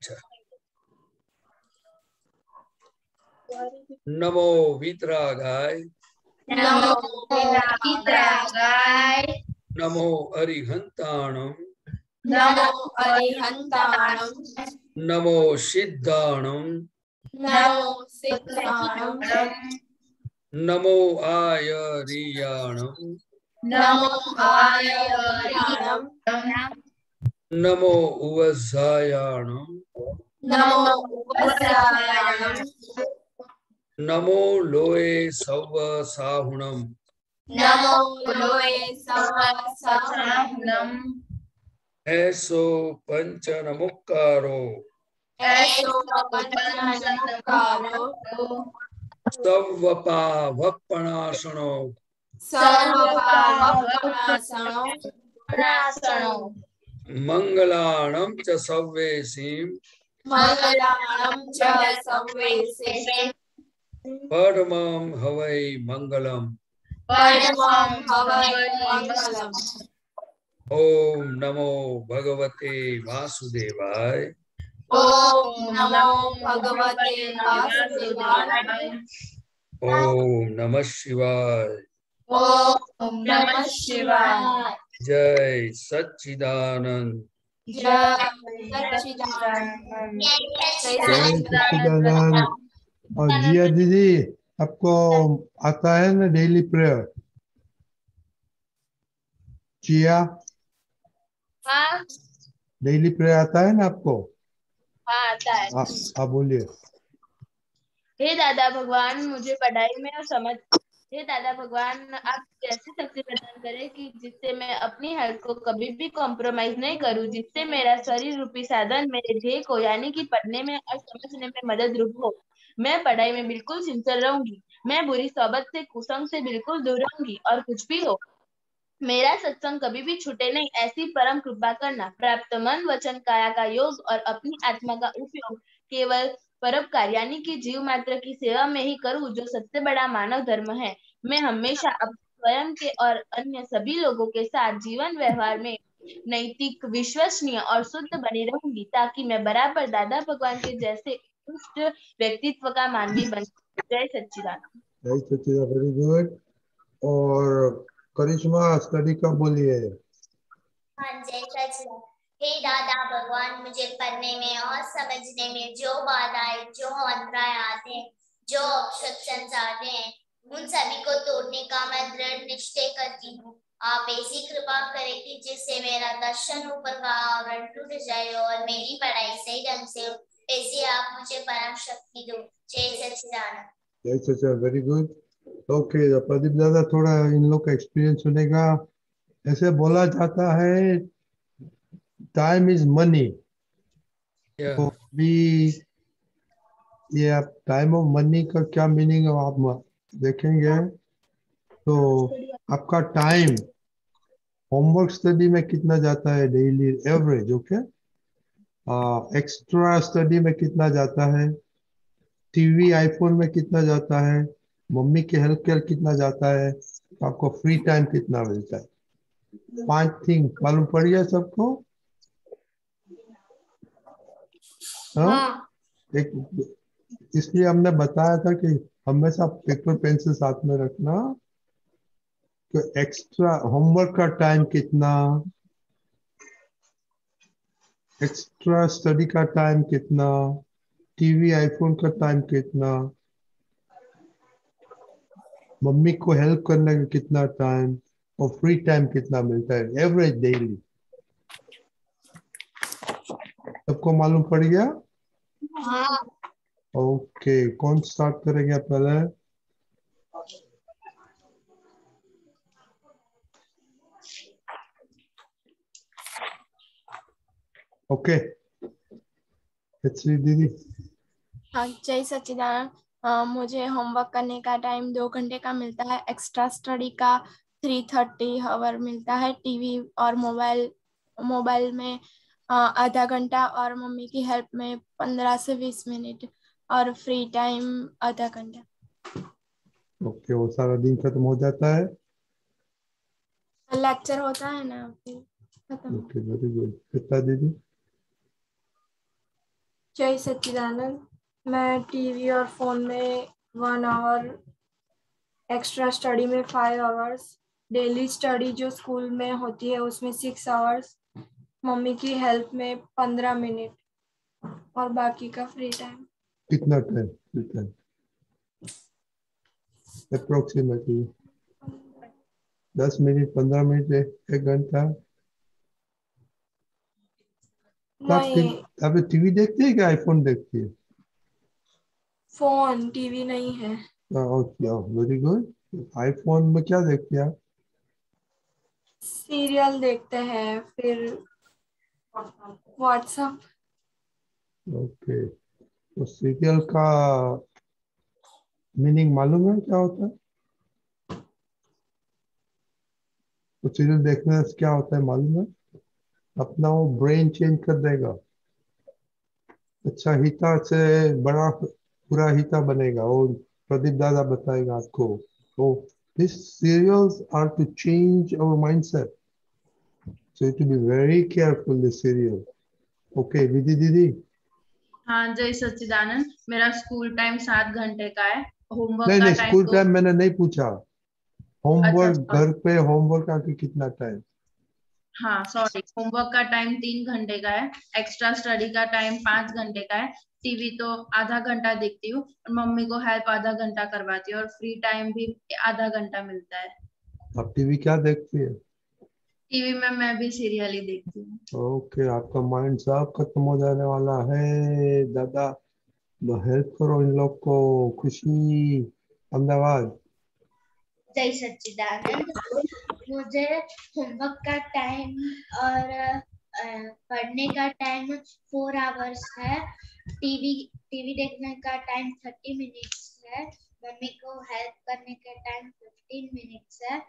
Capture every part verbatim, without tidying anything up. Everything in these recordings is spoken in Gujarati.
अच्छा, नमो वीतरागाय, नमो वीतरागाय, नमो अरिहंताणं, नमो अरिहंताणं, नमो सिद्धाणं, नमो सिद्धाणं, नमो आयरियाणं, नमो आयर्याणं, नमो उवज्जायाणं, नमो उपस्यायाणं, नमो लोये सव्व साहुणं, नमो लोये सहस्रहस्रं, ऐसो पंचनमुक्कारो, ऐसो पंचनमुक्कारो, सव्वपावपणासनो, सर्वपावपणासनो, मंगलाणं च सव्वेसीं, मंगलाणं च सर्वेषां, परमं हवै मंगलम्। परमं हवै मंगलम्। ओम नमो भगवते वासुदेवाय, ओम नमो भगवते वासुदेवाय, ओम नमः शिवाय। ओम नमः शिवाय। जय सच्चिदानंद। जय सच्चिदानंद। जय सच्चिदानंद। और जिया दीदी, आपको आता है ना डेली प्रेयर? जिया, हाँ डेली प्रेयर आता है ना आपको? हाँ आता है। हाँ हाँ बोलिए। हे दादा भगवान, मुझे पढ़ाई में और समझ हे दादा भगवान, आप कैसी शक्ति प्रदान करें कि जिससे मैं अपनी हेल्थ को कभी भी कॉम्प्रोमाइज नहीं करूं, जिससे मेरा शरीर रूपी साधन मेरे ध्येय को यानी कि पढ़ने में और समझने में मदद रूप हो। मैं पढ़ाई में बिल्कुल सिंसियर रहूंगी। मैं बुरी सोबत से कुसंग से बिल्कुल दूर रहूंगी, और कुछ भी हो मेरा सत्संग कभी भी छूटे नहीं, ऐसी परम कृपा करना। प्राप्त मन वचन काया का योग और अपनी आत्मा का उपयोग केवल परोपकार यानी कि जीव मात्र की सेवा में ही करूं, जो सबसे बड़ा मानव धर्म है। मैं हमेशा अपने स्वयं के और अन्य सभी लोगों के साथ जीवन व्यवहार में नैतिक, विश्वसनीय और शुद्ध बनी रहूंगी, ताकि मैं बराबर दादा भगवान के जैसे उत्कृष्ट व्यक्तित्व का मानवी बन। जय सच्चिदानंद। जय सच्चिदानंद, वेरी गुड। और करिश्मा स्टडी का बोलिए। हाँ जय सच्चिदानंद। हे दादा भगवान, मुझे पढ़ने में और समझने में जो बाधाएं, जो अंतराय आते हैं, जो ऑब्स्ट्रक्शंस आते हैं, उन सभी को तोड़ने का मैं दृढ़ निश्चय करती हूँ। आप ऐसी कृपा करें कि जिससे मेरा दर्शन ऊपर का आवरण टूट जाए और मेरी पढ़ाई सही ढंग से हो। ऐसे आप मुझे परम शक्ति दो। जय सच्चिदानंद। जय Sachchidanand, very good. Okay, Pradeep दादा थोड़ा इन लोग का एक्सपीरियंस सुनेगा। ऐसे बोला जाता है टाइम इज मनी। Yeah. तो भी ये आप टाइम ऑफ मनी का क्या मीनिंग है आप देखेंगे तो आपका टाइम होमवर्क स्टडी में कितना जाता है daily average, okay, extra study में कितना जाता है, टीवी आईफोन में कितना जाता है, मम्मी के हेल्थ केयर कितना जाता है, तो आपको फ्री टाइम कितना मिलता है। पांच थिंग मालूम पड़ गया सबको? हाँ, एक इसलिए हमने बताया था कि हमेशा पेपर पेंसिल साथ में रखना। तो एक्स्ट्रा होमवर्क का टाइम कितना, एक्स्ट्रा स्टडी का टाइम कितना, टीवी आईफोन का टाइम कितना, मम्मी को हेल्प करने का कितना टाइम, और फ्री टाइम कितना मिलता है एवरेज डेली। सबको मालूम पड़ गया? हाँ। ओके, कौन स्टार्ट करेंगे पहले? ओके, दीदी। हाँ जय सच्चिदानंद। अ, मुझे होमवर्क करने का टाइम दो घंटे का मिलता है, एक्स्ट्रा स्टडी का थ्री थर्टी आवर मिलता है, टीवी और मोबाइल मोबाइल में अ, आधा घंटा, और मम्मी की हेल्प में पंद्रह से बीस मिनट, और फ्री टाइम आधा घंटा। ओके, वो सारा दिन खत्म हो जाता है। लेक्चर होता है ना, फिर खत्म। Okay, very good. कितना दीदी? जय सच्चिदानंद। मैं टीवी और फोन में वन आवर, एक्स्ट्रा स्टडी में फाइव आवर्स, डेली स्टडी जो स्कूल में होती है उसमें सिक्स आवर्स, मम्मी की हेल्प में पंद्रह मिनट और बाकी का फ्री टाइम। कितना टाइम फ्री टाइम अप्रोक्सीमेटली? दस मिनट, पंद्रह मिनट, एक एक घंटा? तो आप नहीं, टी- आप टीवी देखते हैं क्या आईफोन देखती है? फोन, टीवी नहीं है। Okay, very good. आईफोन में क्या देखते हैं आप? सीरियल देखते हैं, फिर व्हाट्सएप। ओके, तो सीरियल का मीनिंग मालूम है क्या होता है? तो सीरियल देखने से क्या होता है मालूम है? अपना वो ब्रेन चेंज कर देगा। अच्छा हिता से बड़ा पूरा हिता बनेगा, वो प्रदीप दादा बताएगा आपको। तो this serials are to change our mindset, so you have to be very careful this serial. Okay, Vidhi दीदी? हाँ जय सच्चिदानंद। मेरा स्कूल टाइम सात घंटे का है, होमवर्क नहीं का नहीं, टाइम स्कूल दो। टाइम मैंने नहीं पूछा। अच्छा होमवर्क, सॉरी, घर पे होमवर्क आके कितना टाइम? हाँ सॉरी, होमवर्क का टाइम तीन घंटे का है, एक्स्ट्रा स्टडी का टाइम पाँच घंटे का है, टीवी तो आधा घंटा देखती हूँ और मम्मी को हेल्प आधा घंटा करवाती हूँ और फ्री टाइम भी आधा घंटा मिलता है। आप टीवी क्या देखती है? टीवी में मैं भी सीरियल ही देखती हूँ। ओके, आपका माइंड सब खत्म हो जाने वाला है दादा। हेल्प करो इन लोग को। खुशी, अहमदाबाद। जय सच्चिदानंद। मुझे होमवर्क का टाइम और अ, पढ़ने का टाइम फोर आवर्स है। टीवी टीवी देखने का टाइम थर्टी मिनट्स है। मम्मी को हेल्प करने का टाइम फिफ्टीन मिनट्स है।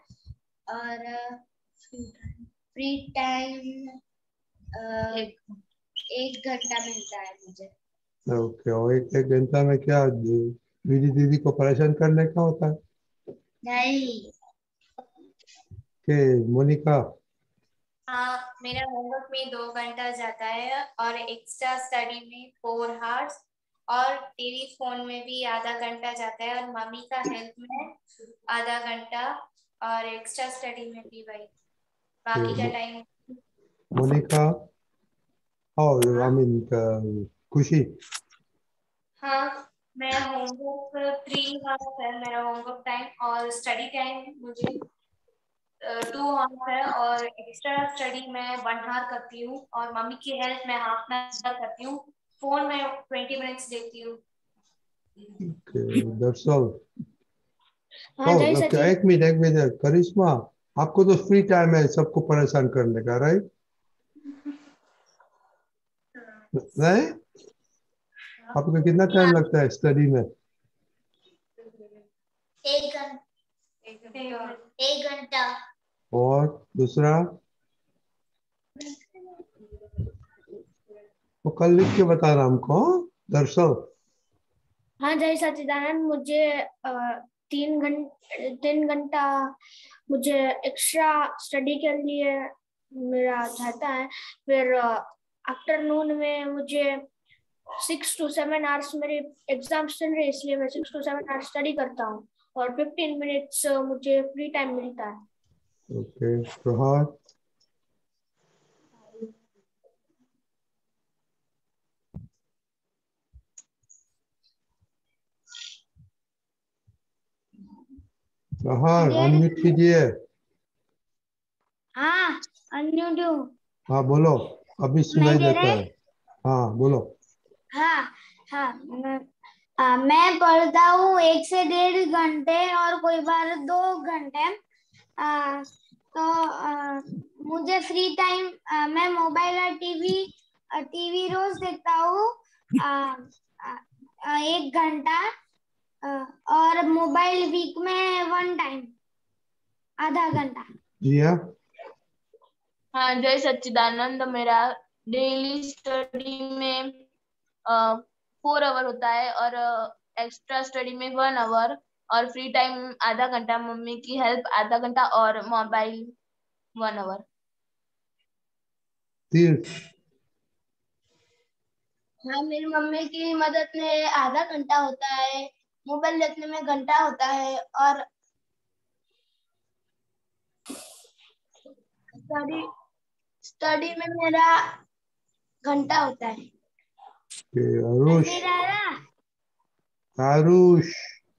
और फ्री टाइम एक एक घंटा मिलता है मुझे। ओके, और एक एक घंटा में क्या विधि दीदी को परेशान करने का होता है? नहीं। कि मोनिका? हाँ, मेरा होमवर्क में दो घंटा जाता है और एक्स्ट्रा स्टडी में फोर आवर्स और टीवी फोन में भी आधा घंटा जाता है और मम्मी का हेल्प में आधा घंटा और एक्स्ट्रा स्टडी में भी वही बाकी का टाइम। मोनिका और आई मीन खुशी? हाँ, मैं होमवर्क थ्री आवर्स है मेरा होमवर्क टाइम और स्टडी टाइम मुझे टू आवर्स है और एक्स्ट्रा स्टडी मैं वन आवर करती हूँ और मम्मी की हेल्प मैं हाफ एन आवर करती हूँ। फोन में ट्वेंटी मिनट्स देखती हूँ। That's all. हाँ जय ओके, सचिन। एक मिनट एक मिनट करिश्मा, आपको तो फ्री टाइम है सबको परेशान करने का, राइट? नहीं, आपको कितना टाइम लगता है स्टडी में? एक घंटा। एक घंटा। और दूसरा? वो कल लिख के बताना हमको, दर्शक। हाँ जय सच्चिदानंद। मुझे अ, तीन घंटे तीन घंटा मुझे एक्स्ट्रा स्टडी के लिए मेरा जाता है। फिर आफ्टरनून में मुझे सिक्स टू सेवन आवर्स मेरे एग्जाम्स चल रहे इसलिए मैं six to seven hours study करता हूँ और फिफ्टीन मिनट्स मुझे फ्री टाइम मिलता है। ओके, प्रहार? प्रहार अनम्यूट कीजिए। हाँ अनम्यूट हूँ। हाँ बोलो, अभी नहीं सुनाई दे देता रहे। है। हाँ बोलो। हाँ हाँ मैं, आ, मैं पढ़ता हूँ एक से डेढ़ घंटे और कोई बार दो घंटे। आ, तो आ, मुझे फ्री टाइम मैं मोबाइल और टीवी टीवी रोज देखता हूँ आ, आ, आ, एक घंटा। आ, और मोबाइल वीक में वन टाइम आधा घंटा। जिया? हाँ जय सच्चिदानंद। मेरा डेली स्टडी में फोर आवर होता है और एक्स्ट्रा स्टडी में वन आवर और फ्री टाइम आधा घंटा, मम्मी की हेल्प आधा घंटा और मोबाइल वन आवर। तीर्थ? हाँ, मेरी मम्मी की मदद में आधा घंटा होता है, मोबाइल देखने में घंटा होता है, और स्टडी स्टडी में मेरा घंटा होता है। ओके, आरुष रजनी दादा आरुष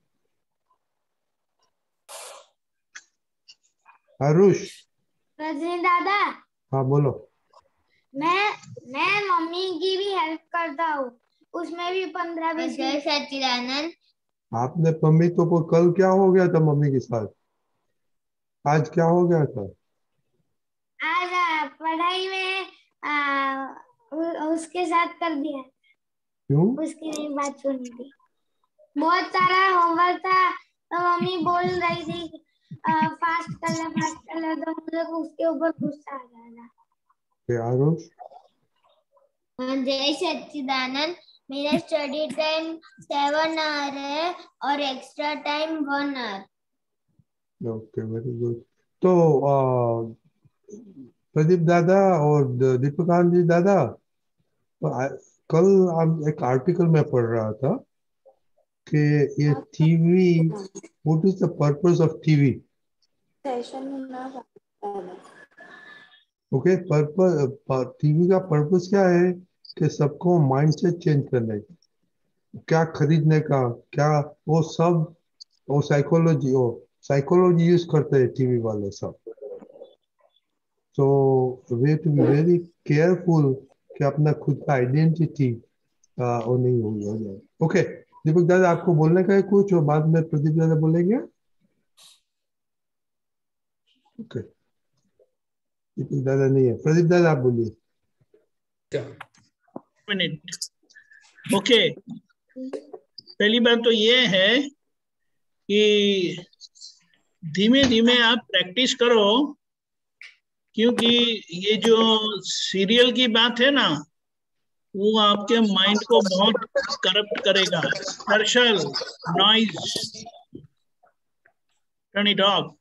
आरुष रजनी दादा हाँ बोलो। मैं मैं मम्मी की भी हेल्प करता हूँ, उसमें भी पंद्रह बीस जय मिनट। सच्चिदानंद। आपने मम्मी तो को कल क्या हो गया था मम्मी के साथ? आज क्या हो गया था? आज आ, पढ़ाई में आ, उ, उसके साथ कर दिया, क्यों? उसकी नहीं बात सुनी थी। बहुत सारा होमवर्क था, तो मम्मी बोल रही थी फास्ट कर ले फास्ट कर ले, तो मुझे उसके ऊपर गुस्सा आ रहा था। ओके, आरुष जय सच्चिदानंद। मेरा स्टडी टाइम सेवन आवर है और extra time one hour. Okay, very good. तो आ, प्रदीप दादा और द- दीपकांत जी दादा, तो आ, कल हम एक आर्टिकल में पढ़ रहा था कि ये TV, what is the purpose of TV? Okay, purpose TV का पर्पस क्या है? कि सबको माइंडसेट चेंज करने का, क्या खरीदने का, क्या वो सब, वो साइकोलॉजी वो साइकोलॉजी यूज करते हैं टीवी वाले सब। तो way to be very careful कि अपना खुद का आइडेंटिटी वो नहीं हो हो जाए। ओके, दीपक दादा आपको बोलने का है कुछ और बाद में प्रदीप दादा बोलेंगे? ओके, दीपक दादा नहीं है, प्रदीप दादा आप बोलिए। मिनट। ओके, पहली बात तो ये है कि धीमे धीमे आप प्रैक्टिस करो, क्योंकि ये जो सीरियल की बात है ना, वो आपके माइंड को बहुत करप्ट करेगा। दरअसल noise, turn it off.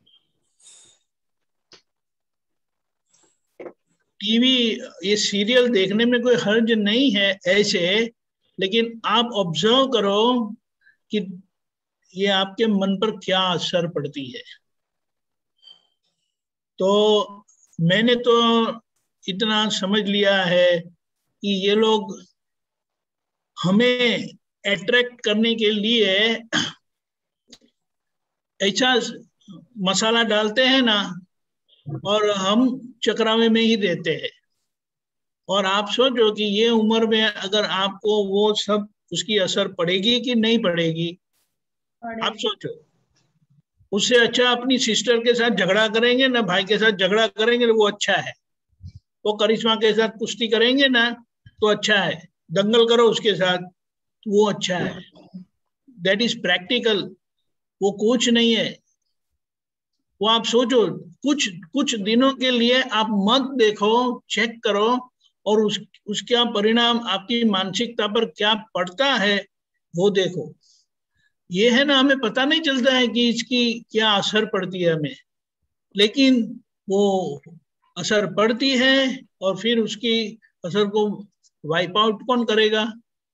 TV, ये सीरियल देखने में कोई हर्ज नहीं है ऐसे, लेकिन आप ऑब्जर्व करो कि ये आपके मन पर क्या असर पड़ती है। तो मैंने तो इतना समझ लिया है कि ये लोग हमें अट्रैक्ट करने के लिए ऐसा मसाला डालते हैं ना, और हम चक्रावे में ही रहते हैं। और आप सोचो कि ये उम्र में अगर आपको वो सब उसकी असर पड़ेगी कि नहीं पड़ेगी, आप सोचो। उससे अच्छा अपनी सिस्टर के साथ झगड़ा करेंगे ना, भाई के साथ झगड़ा करेंगे, वो अच्छा है। वो करिश्मा के साथ कुश्ती करेंगे ना, तो अच्छा है। दंगल करो उसके साथ, तो वो अच्छा है। दैट इज प्रैक्टिकल, वो कुछ नहीं है। वो आप सोचो, कुछ कुछ दिनों के लिए आप मत देखो, चेक करो, और उस उसका परिणाम आपकी मानसिकता पर क्या पड़ता है वो देखो। ये है ना, हमें पता नहीं चलता है कि इसकी क्या असर पड़ती है हमें, लेकिन वो असर पड़ती है, और फिर उसकी असर को वाइप आउट कौन करेगा।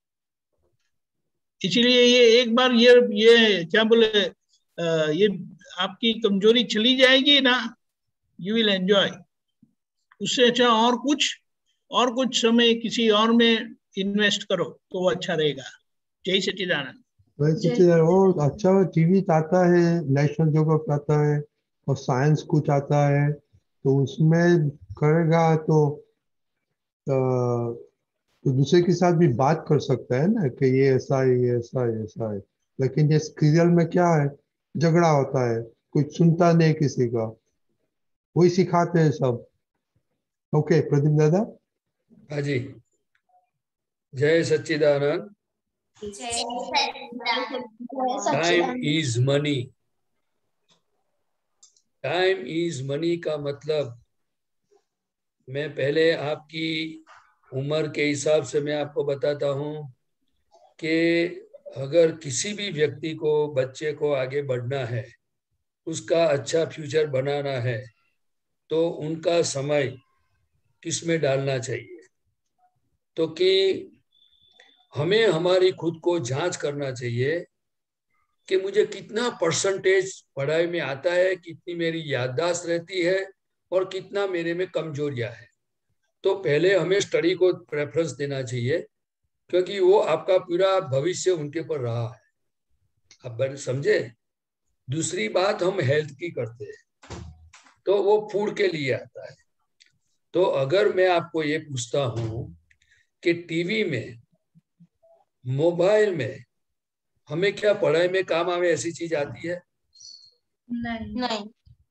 इसीलिए ये एक बार ये ये क्या बोले, आ, ये आपकी कमजोरी चली जाएगी ना, यू विल एंजॉय। उससे अच्छा और कुछ और कुछ समय किसी और में इन्वेस्ट करो तो वो अच्छा रहेगा। जय सच्चिदानंद। वैसे वो अच्छा टीवी आता है, नेशनल ज्योग्राफिक आता है और साइंस कुछ आता है, तो उसमें करेगा तो अ, तो दूसरे के साथ भी बात कर सकता है ना कि ये ऐसा है, ये ऐसा है, ऐसा है। लेकिन ये सीरियल में क्या है, झगड़ा होता है, कुछ सुनता नहीं किसी का, वही सिखाते हैं सब। ओके प्रदीप दादा। हाँ जी, जय सच्चिदानंद। जय Sachchidanand. Time is money. Time is money का मतलब, मैं पहले आपकी उम्र के हिसाब से मैं आपको बताता हूं कि अगर किसी भी व्यक्ति को, बच्चे को आगे बढ़ना है, उसका अच्छा फ्यूचर बनाना है, तो उनका समय किस में डालना चाहिए। तो कि हमें हमारी खुद को जांच करना चाहिए कि मुझे कितना परसेंटेज पढ़ाई में आता है, कितनी मेरी याददाश्त रहती है और कितना मेरे में कमजोरियां है। तो पहले हमें स्टडी को प्रेफरेंस देना चाहिए, क्योंकि वो आपका पूरा भविष्य उनके पर रहा है। अब समझे। दूसरी बात हम हेल्थ की करते हैं, तो वो फूड के लिए आता है। तो अगर मैं आपको ये पूछता हूं कि टीवी में, मोबाइल में हमें क्या पढ़ाई में काम आवे ऐसी चीज आती है? नहीं नहीं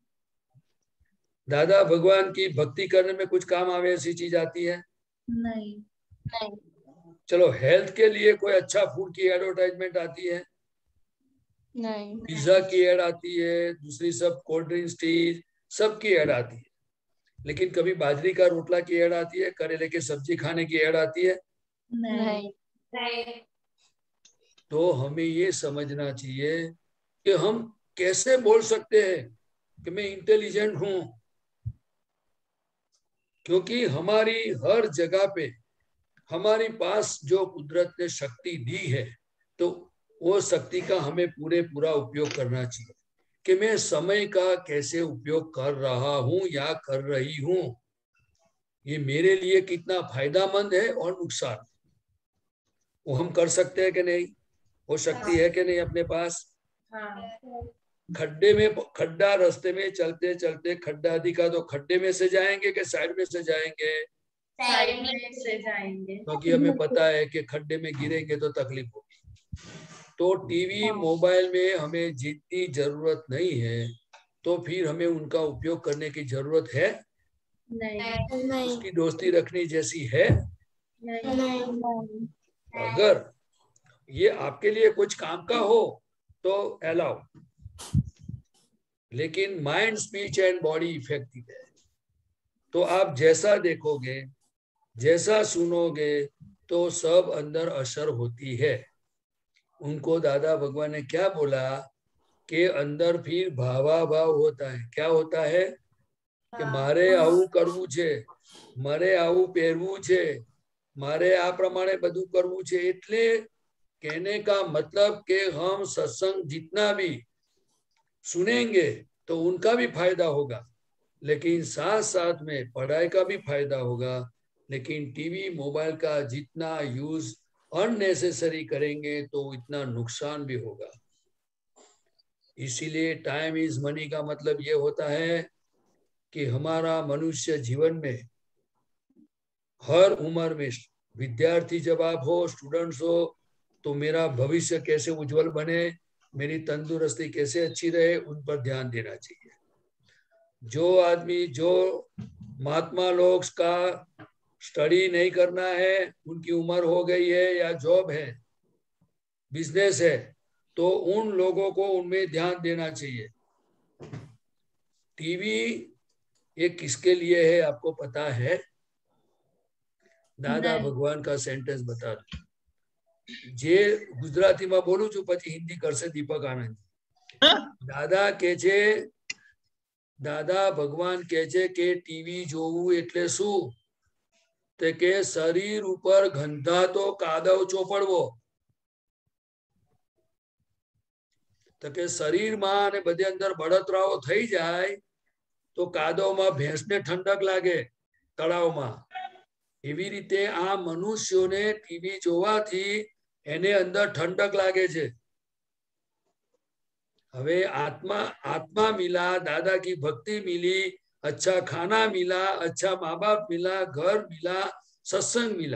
दादा भगवान की भक्ति करने में कुछ काम आवे ऐसी चीज आती है? नहीं नहीं चलो, हेल्थ के लिए कोई अच्छा फूड की एडवर्टाइजमेंट आती है? नहीं पिज्जा की एड आती है, दूसरी सब कोल्ड ड्रिंक्स, टी, सब की एड आती है। लेकिन कभी बाजरी का रोटला की एड आती है, करेले की सब्जी खाने की एड आती है? नहीं तो हमें ये समझना चाहिए कि हम कैसे बोल सकते हैं कि मैं इंटेलिजेंट हूं, क्योंकि हमारी हर जगह पे हमारे पास जो कुदरत ने शक्ति दी है, तो वो शक्ति का हमें पूरे पूरा उपयोग करना चाहिए कि मैं समय का कैसे उपयोग कर रहा हूं या कर रही हूं, ये मेरे लिए कितना फायदामंद है और नुकसान, वो हम कर सकते हैं कि नहीं? वो शक्ति है कि नहीं अपने पास? खड्डे में, खड्डा रास्ते में चलते चलते खड्डा दिखा तो खड्डे में से जाएंगे कि साइड में से जाएंगे? साइड में से जाएंगे, क्योंकि हमें पता है कि खड्डे में गिरेंगे तो तकलीफ होगी। तो टीवी मोबाइल में हमें जितनी जरूरत नहीं है, तो फिर हमें उनका उपयोग करने की जरूरत है नहीं उसकी दोस्ती रखनी जैसी है? नहीं अगर ये आपके लिए कुछ काम का हो तो अलाउ, लेकिन mind, speech and body effective है। तो आप जैसा देखोगे, जैसा सुनोगे, तो सब अंदर असर होती है। उनको दादा भगवान ने क्या बोला कि अंदर फिर भावाभाव होता है। क्या होता है कि मारे આવું કરવું છે, મારે આવું પહેરવું છે, મારે આ પ્રમાણે બધું કરવું છે। એટલે कहने का मतलब कि हम सत्संग जितना भी सुनेंगे तो उनका भी फायदा होगा, लेकिन साथ साथ में पढ़ाई का भी फायदा होगा। लेकिन टीवी मोबाइल का जितना यूज अननेसेसरी करेंगे तो इतना नुकसान भी होगा। इसीलिए टाइम इज मनी का मतलब ये होता है कि हमारा मनुष्य जीवन में हर उम्र में, विद्यार्थी जब आप हो, स्टूडेंट्स हो, तो मेरा भविष्य कैसे उज्जवल बने, मेरी तंदुरुस्ती कैसे अच्छी रहे, उन पर ध्यान देना चाहिए। जो आदमी, जो महात्मा लोग का स्टडी नहीं करना है, उनकी उम्र हो गई है या जॉब है, बिजनेस है, तो उन लोगों को उनमें ध्यान देना चाहिए। टीवी ये किसके लिए है आपको पता है? दादा भगवान का सेंटेंस बता दो। जे गुजराती में बोलू छू, पछी हिंदी करसे दीपक आनंद। दादा के छे, दादा भगवान के छे के टीवी जोवू एटले शू? ते के शरीर ऊपर गंधातो कादव चोपड़वो। तो के शरीर में ने बधे अंदर बळतराओ थई जाय तो कादव में भैंस ने ठंडक लागे तळाव में। एवी रीते आ मनुष्यों ने टीवी जोवाथी एने अंदर ठंडक लागे छे। हवे आत्मा आत्मा मिला, दादा की भक्ति मिली, अच्छा खाना मिला, अच्छा माँ बाप मिला, घर मिला, सत्संग मिला,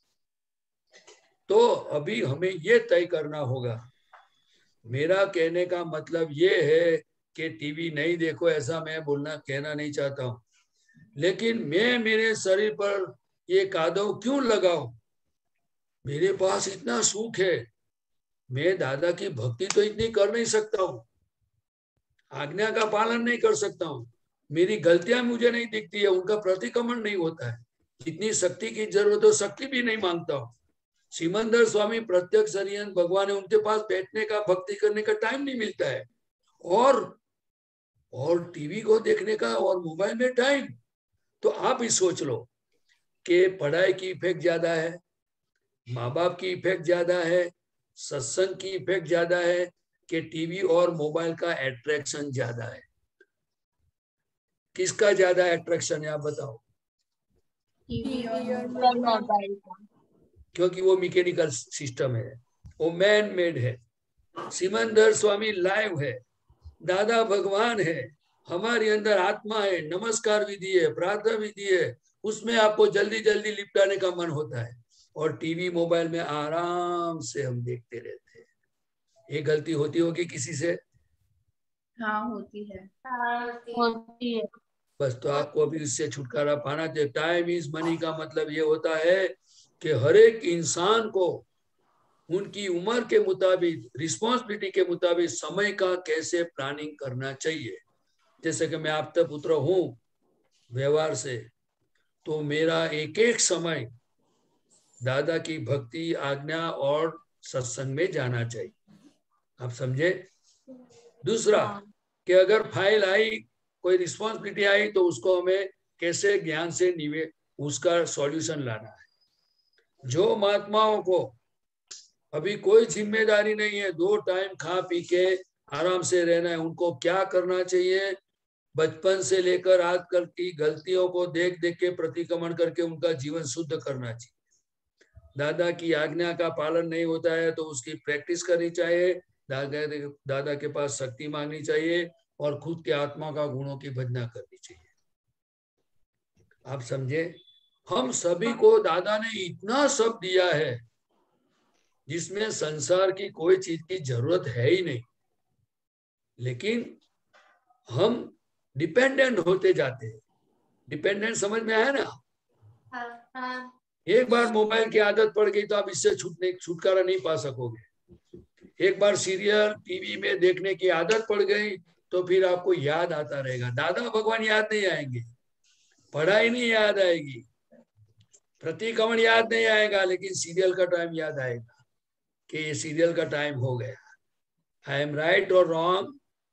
तो अभी हमें ये तय करना होगा। मेरा कहने का मतलब ये है कि टीवी नहीं देखो, ऐसा मैं बोलना कहना नहीं चाहता हूँ, लेकिन मैं मेरे शरीर पर ये कादव क्यों लगाऊं? मेरे पास इतना सुख है, मैं दादा की भक्ति तो इतनी कर नहीं सकता हूँ, आज्ञा का पालन नहीं कर सकता हूँ, मेरी गलतियां मुझे नहीं दिखती है, उनका प्रतिक्रमण नहीं होता है, जितनी शक्ति की जरूरत हो शक्ति भी नहीं मांगता हूँ। सिमंदर स्वामी प्रत्यक्ष हरिहंस भगवान है, उनके पास बैठने का, भक्ति करने का टाइम नहीं मिलता है, और और टीवी को देखने का और मोबाइल में टाइम। तो आप ही सोच लो कि पढ़ाई की इफेक्ट ज्यादा है माँ बाप की इफेक्ट ज्यादा है, सत्संग की इफेक्ट ज्यादा है, कि टीवी और मोबाइल का अट्रैक्शन ज्यादा है? किसका ज्यादा अट्रैक्शन है आप बताओ? टीवी और मोबाइल का। क्योंकि वो मैकेनिकल सिस्टम है, वो मैन मेड है। सिमंदर स्वामी लाइव है, दादा भगवान है, हमारे अंदर आत्मा है, नमस्कार विधि है, प्रार्थना विधि है, उसमें आपको जल्दी जल्दी लिपटाने का मन होता है। और टीवी मोबाइल में आराम से हम देखते रहते हैं। ये गलती होती होगी किसी से? हाँ होती है, होती है। बस तो आपको अभी इससे छुटकारा पाना चाहिए। टाइम इज मनी का मतलब ये होता है कि हर एक इंसान को उनकी उम्र के मुताबिक, रिस्पॉन्सिबिलिटी के मुताबिक समय का कैसे प्लानिंग करना चाहिए। जैसे कि मैं आपका पुत्र हूं व्यवहार से, तो मेरा एक एक समय दादा की भक्ति, आज्ञा और सत्संग में जाना चाहिए। आप समझे? दूसरा कि अगर फाइल आई, कोई रिस्पॉन्सिबिलिटी आई, तो उसको हमें कैसे ज्ञान से निवे उसका सॉल्यूशन लाना है। जो महात्माओं को अभी कोई जिम्मेदारी नहीं है, दो टाइम खा पी के आराम से रहना है, उनको क्या करना चाहिए? बचपन से लेकर आज कल की गलतियों को देख देख के प्रतिक्रमण करके उनका जीवन शुद्ध करना चाहिए। दादा की आज्ञा का पालन नहीं होता है तो उसकी प्रैक्टिस करनी चाहिए, दादा दादा के पास शक्ति मांगनी चाहिए और खुद के आत्मा का गुणों की भजना करनी चाहिए। आप समझे? हम सभी को दादा ने इतना सब दिया है जिसमें संसार की कोई चीज की जरूरत है ही नहीं, लेकिन हम डिपेंडेंट होते जाते हैं। डिपेंडेंट समझ में आया ना? हाँ, हाँ। एक बार मोबाइल की आदत पड़ गई तो आप इससे छूटने छुटकारा नहीं पा सकोगे। एक बार सीरियल टीवी में देखने की आदत पड़ गई तो फिर आपको याद आता रहेगा। दादा भगवान याद नहीं आएंगे, पढ़ाई नहीं याद आएगी, प्रतिक्रमण याद नहीं आएगा, लेकिन सीरियल का टाइम याद आएगा कि ये सीरियल का टाइम हो गया। आई एम राइट और रॉन्ग?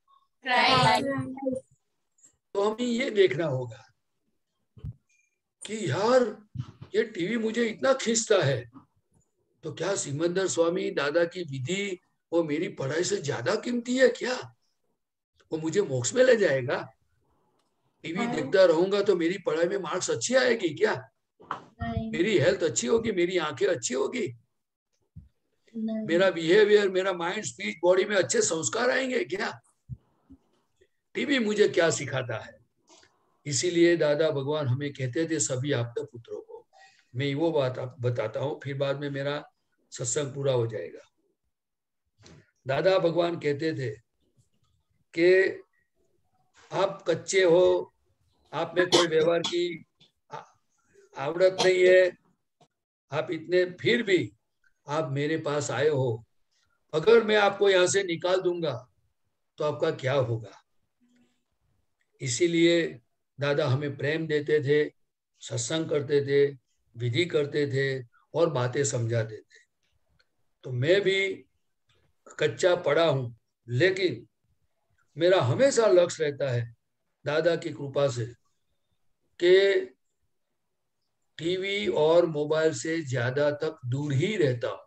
तो हमें ये देखना होगा कि यार ये टीवी मुझे इतना खींचता है, तो क्या सिमंदर स्वामी दादा की विधि वो मेरी पढ़ाई से ज्यादा कीमती है क्या? वो मुझे मोक्ष में ले जाएगा? टीवी देखता रहूंगा तो मेरी पढ़ाई में मार्क्स अच्छी आएगी क्या? मेरी हेल्थ अच्छी होगी, मेरी आंखें अच्छी होगी, मेरा बिहेवियर, मेरा माइंड, स्पीच, बॉडी में अच्छे संस्कार आएंगे क्या? टीवी मुझे क्या सिखाता है? इसीलिए दादा भगवान हमें कहते थे सभी आपके पुत्रों को। मैं वो बात आप बताता हूँ, फिर बाद में मेरा सत्संग पूरा हो जाएगा। दादा भगवान कहते थे कि आप कच्चे हो, आप में कोई व्यवहार की आवड़त नहीं है, आप इतने, फिर भी आप मेरे पास आए हो। अगर मैं आपको यहां से निकाल दूंगा तो आपका क्या होगा? इसीलिए दादा हमें प्रेम देते थे, सत्संग करते थे, विधि करते थे और बातें समझाते थे। तो मैं भी कच्चा पड़ा हूं, लेकिन मेरा हमेशा लक्ष्य रहता है दादा की कृपा से कि टीवी और मोबाइल से ज्यादा तक दूर ही रहता हूं।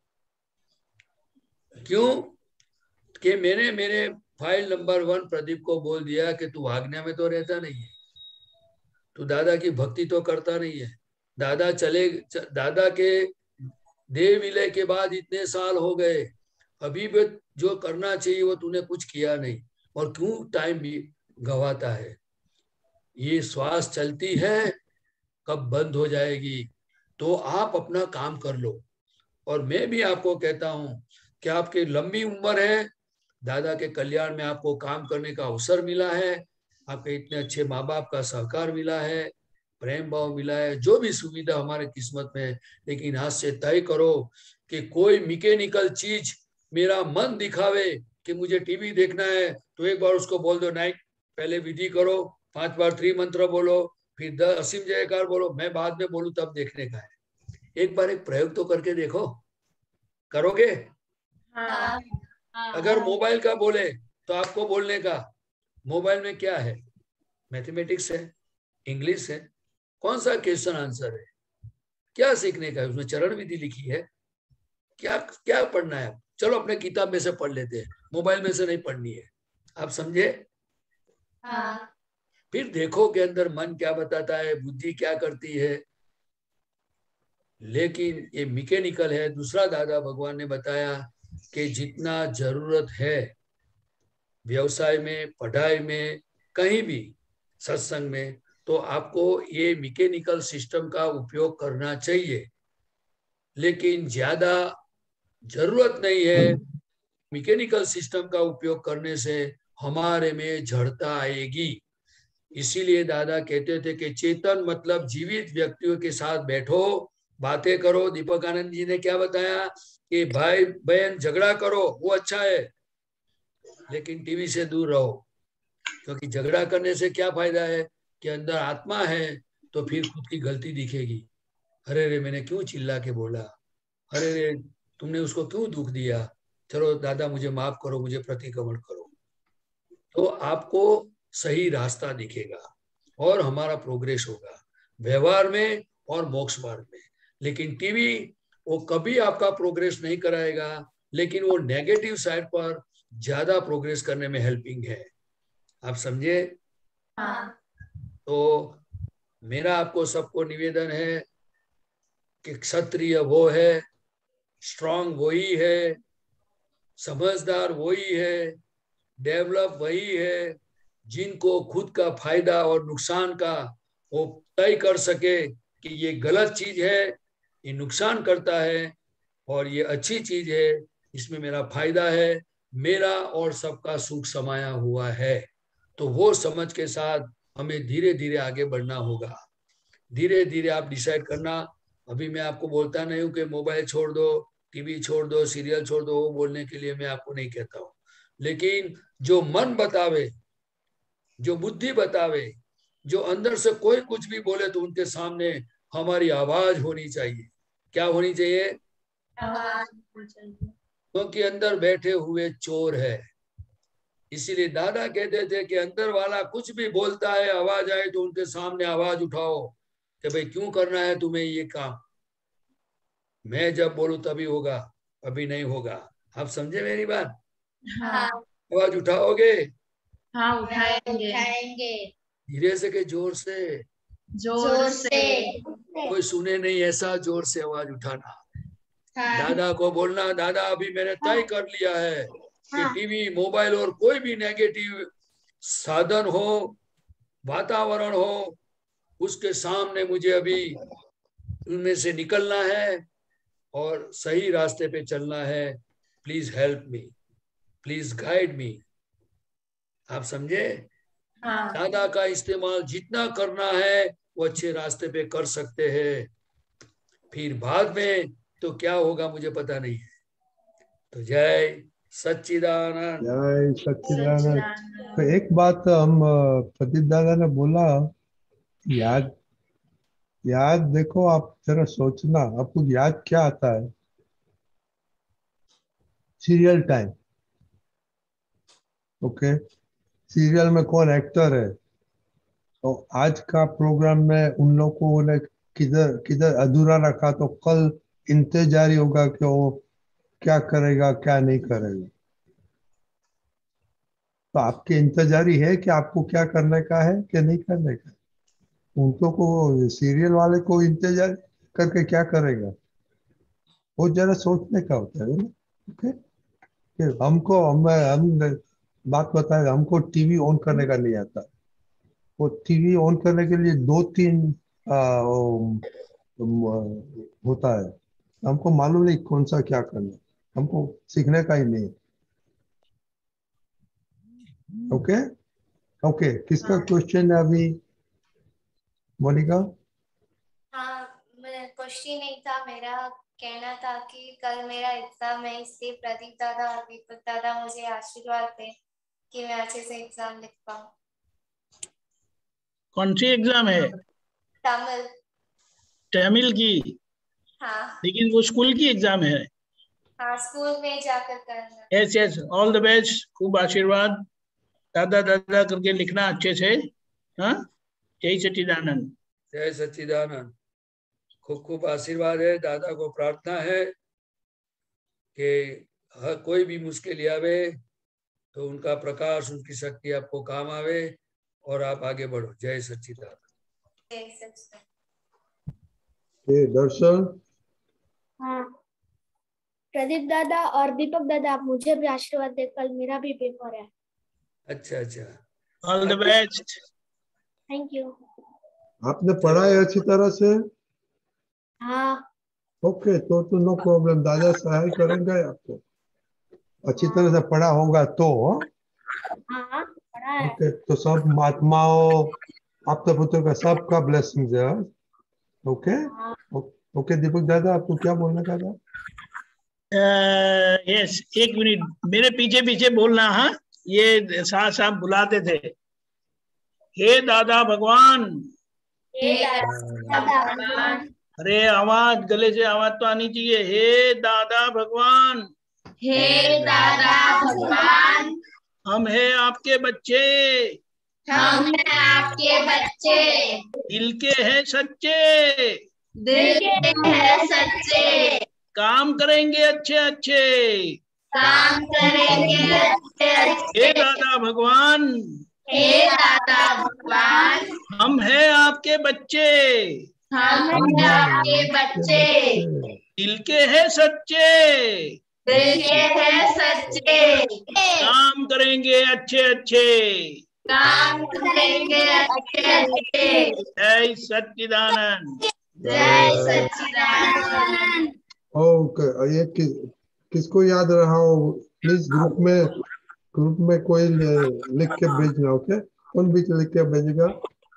क्यों? कि मैंने मेरे फाइल नंबर वन प्रदीप को बोल दिया कि तू आज्ञा में तो रहता नहीं है, तू दादा की भक्ति तो करता नहीं है। दादा चले दादा के देह विलय के बाद इतने साल हो गए, अभी भी जो करना चाहिए वो तूने कुछ किया नहीं, और क्यों टाइम भी गवाता है? ये श्वास चलती है, कब बंद हो जाएगी, तो आप अपना काम कर लो। और मैं भी आपको कहता हूं कि आपकी लंबी उम्र है, दादा के कल्याण में आपको काम करने का अवसर मिला है, आपके इतने अच्छे माँ बाप का सहकार मिला है, प्रेम भाव मिला है, जो भी सुविधा हमारे किस्मत में है। लेकिन आज से तय करो कि कोई मैकेनिकल चीज मेरा मन दिखावे कि मुझे टीवी देखना है, तो एक बार उसको बोल दो नहीं, पहले विधि करो, पांच बार त्रि मंत्र बोलो, फिर दस असीम जयकार बोलो, मैं बाद में बोलूं तब देखने का है। एक बार एक प्रयोग तो करके देखो, करोगे? हाँ। अगर मोबाइल का बोले तो आपको बोलने का, मोबाइल में क्या है? मैथमेटिक्स है, इंग्लिश है, कौन सा क्वेश्चन आंसर है? क्या सीखने का है? उसमें चरण विधि लिखी है, क्या क्या पढ़ना है? चलो अपने किताब में से पढ़ लेते हैं, मोबाइल में से नहीं पढ़नी है। आप समझे? हाँ। फिर देखो के अंदर मन क्या बताता है, बुद्धि क्या करती है। लेकिन ये मैकेनिकल है। दूसरा दादा भगवान ने बताया कि जितना जरूरत है व्यवसाय में, पढ़ाई में, कहीं भी सत्संग में, तो आपको ये मैकेनिकल सिस्टम का उपयोग करना चाहिए। लेकिन ज्यादा जरूरत नहीं है। मैकेनिकल सिस्टम का उपयोग करने से हमारे में जड़ता आएगी। इसीलिए दादा कहते थे कि चेतन मतलब जीवित व्यक्तियों के साथ बैठो, बातें करो। दीपक आनंद जी ने क्या बताया कि भाई बहन झगड़ा करो, वो अच्छा है, लेकिन टीवी से दूर रहो। क्योंकि झगड़ा करने से क्या फायदा है कि अंदर आत्मा है तो फिर खुद की गलती दिखेगी। अरे रे मैंने क्यों चिल्ला के बोला, अरे रे तुमने उसको क्यों दुख दिया, चलो दादा मुझे माफ करो, मुझे प्रतिक्रमण करो। तो आपको सही रास्ता दिखेगा और हमारा प्रोग्रेस होगा व्यवहार में और मोक्ष मार्ग में। लेकिन टीवी वो कभी आपका प्रोग्रेस नहीं कराएगा, लेकिन वो नेगेटिव साइड पर ज्यादा प्रोग्रेस करने में हेल्पिंग है। आप समझे? हाँ। तो मेरा आपको सबको निवेदन है कि क्षत्रिय वो है, स्ट्रांग वही है, समझदार वही है, डेवलप वही है, जिनको खुद का फायदा और नुकसान का वो तय कर सके कि ये गलत चीज है, ये नुकसान करता है, और ये अच्छी चीज है, इसमें मेरा फायदा है, मेरा और सबका सुख समाया हुआ है। तो वो समझ के साथ हमें धीरे धीरे आगे बढ़ना होगा। धीरे धीरे आप डिसाइड करना। अभी मैं आपको बोलता नहीं हूँ कि मोबाइल छोड़ दो, टीवी छोड़ दो, सीरियल छोड़ दो, वो बोलने के लिए मैं आपको नहीं कहता हूँ। लेकिन जो मन बतावे, जो बुद्धि बतावे, जो अंदर से कोई कुछ भी बोले तो उनके सामने हमारी आवाज होनी चाहिए। क्या होनी चाहिए? क्योंकि अंदर बैठे हुए चोर है। इसीलिए दादा कहते थे कि अंदर वाला कुछ भी बोलता है, आवाज आए तो उनके सामने आवाज उठाओ कि भाई क्यों करना है तुम्हें ये काम। मैं जब बोलूं तभी होगा, अभी नहीं होगा। आप समझे मेरी बात? हाँ। आवाज उठाओगे? हाँ उठाएंगे। उठाएंगे। धीरे से के जोर से? जोर से। कोई सुने नहीं ऐसा जोर से आवाज उठाना। हाँ। दादा को बोलना, दादा अभी मैंने तय कर लिया है कि हाँ। टीवी, मोबाइल और कोई भी नेगेटिव साधन हो, वातावरण हो, उसके सामने मुझे अभी उनमें से निकलना है और सही रास्ते पे चलना है। Please help me, please guide me. आप समझे? हाँ। दादा का इस्तेमाल जितना करना है वो अच्छे रास्ते पे कर सकते हैं। फिर बाद में तो क्या होगा मुझे पता नहीं है। तो जय सच्चिदानंद। जय सच्चिदानंद। तो एक बात हम अ, प्रदीप दादा ने बोला, याद याद देखो, आप जरा सोचना, आपको याद क्या आता है? Serial time. ओके, सीरियल में कौन एक्टर है, तो आज का प्रोग्राम में उन लोगों ने किधर किधर अधूरा रखा, तो कल इंतजारी होगा कि वो क्या करेगा क्या नहीं करेगा। तो आपकी इंतजारी है कि आपको क्या करने का है कि नहीं करने का। उनको को सीरियल वाले को इंतजार करके क्या करेगा, वो जरा सोचने का होता है ना। ओके, कि हमको हम हम बात बताए, हमको टीवी ऑन करने का नहीं आता। वो टीवी ऑन करने के लिए दो तीन आ, वो, वो, होता है। हमको मालूम नहीं कौन सा क्या करना है, हमको सीखने का ही नहीं। ओके ओके, किसका क्वेश्चन है अभी? मोनिका? हाँ, मैं क्वेश्चन नहीं था, मेरा कहना था कि कल मेरा एग्जाम है, इसलिए प्रदीप दादा और दीपक दादा मुझे आशीर्वाद दें कि मैं अच्छे से एग्जाम लिख पाऊँ। कौन सी एग्जाम है? तमिल। तमिल की? हाँ। लेकिन वो स्कूल की एग्जाम है। हाँ, स्कूल में जाकर करना। Yes yes, all the best, खूब आशीर्वाद, दादा दादा करके लिखना अच्छे से। हाँ, जय सच्चिदानंद। जय सच्चिदानंद। खूब खूब आशीर्वाद है। दादा को प्रार्थना है कि हर कोई भी मुश्किल आवे तो उनका प्रकाश, उनकी शक्ति आपको काम आवे और आप आगे बढ़ो। जय सच्चिदानंद। जय सच्चिदानंद। ये दर्शन। हाँ प्रदीप दादा और दीपक दादा, आप मुझे भी आशीर्वाद दे, कल मेरा भी पेपर है। अच्छा अच्छा, all the best. Thank you. आपने पढ़ा है अच्छी तरह से? हाँ ओके, तो तो नो प्रॉब्लम, दादा सहाय करेंगे आपको। अच्छी तरह से पढ़ा होगा तो। हाँ पढ़ा है। ओके, तो सब महात्माओं, आपका पुत्र का सबका ब्लेसिंग है। ओके हाँ ओके दीपक दादा, आपको क्या बोलना का था? यस, एक मिनट, मेरे पीछे पीछे बोलना। हाँ, ये साथ साथ बुलाते थे। हे दादा भगवान। हे दादा भगवान। अरे आवाज, गले से आवाज तो आनी चाहिए। हे दादा भगवान। हे दादा भगवान, हम है आपके बच्चे, हम हैं आपके बच्चे, दिल के हैं सच्चे, दिल के हैं सच्चे, काम करेंगे अच्छे अच्छे। काम करेंगे अच्छे हे अच्छे। दादा भगवान, हे दादा भगवान, हम है आपके बच्चे, हम हैं आपके बच्चे, दिल के हैं सच्चे, दिल के हैं सच्चे, काम करेंगे अच्छे अच्छे। काम करेंगे अच्छे अच्छे। जय सच्चिदानंद। जय सच्चिदानंद। ओके, ये कि, किसको याद रहा हो प्लीज ग्रुप में, ग्रुप में कोई ले- लिख के भेजना। ओके, कौन भी लिख के भेजेगा?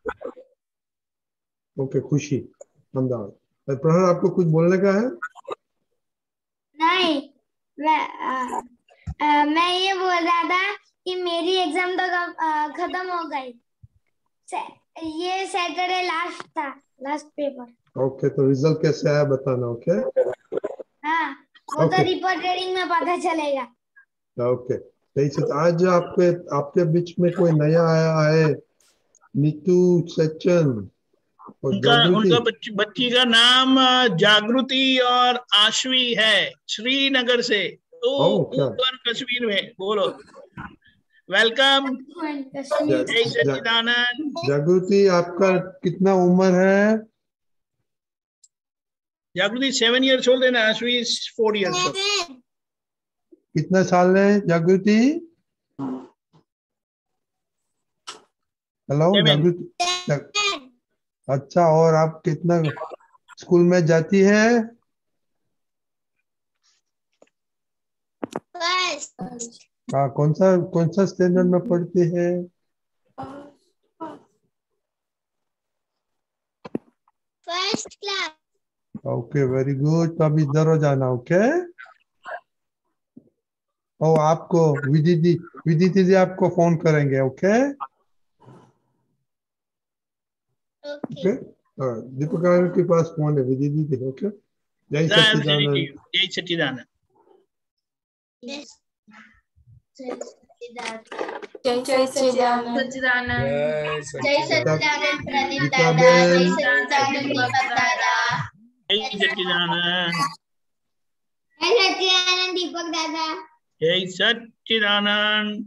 ओके, खुशी अहमदाबाद। प्रहर, आपको कुछ बोलने का है? नहीं, मैं आ, आ, मैं ये बोल रहा था कि मेरी एग्जाम तो कब- आ, खत्म हो गई। से, ये सैटरडे लास्ट था, लास्ट पेपर। ओके, तो रिजल्ट कैसे आया बताना। ओके हाँ वो तो ओके रिपोर्ट रीडिंग में पता चलेगा। ओके, सही से। आज आपके आपके बीच में कोई नया आया है? नीतू, सचिन और उनका जागृति। उनका बच्ची, बच्ची का नाम अ, जागृति और आश्वी है, श्रीनगर से। तो ओ क्या ऊपर कश्मीर में। बोलो वेलकम। कश्मीर जय से। जा, सच्चिदानंद। जागृति, आपका कितना उम्र है? Jagriti seven years old and Aashvi is four years old. कितना साल है जागृति? Hello seven. जागृति। जाग- अच्छा, और आप कितना स्कूल में जाती है? हाँ, कौन सा कौन सा स्टैंडर्ड में पढ़ती है? First class. Okay, very good. तो अभी इधर हो जाना। ओके, ओ आपको विधि दी विधि दीदी आपको फोन करेंगे। Okay okay. Okay, Deepak Anand के पास फोन है, विधि दीदी। ओके, जय सच्चिदानंद। जय सच्चिदानंद। जय सच्चिदानंद। सच्चिदानंद। जय जय सच्चिदानंद। सच्चिदानंद प्रदीप गीता दादा। जय बहन। सच्चिदानंद दीपक दादा। जय सच्चिदानंद। जय सच्चिदानंद दीपक दादा। जय सच्चिदानंद।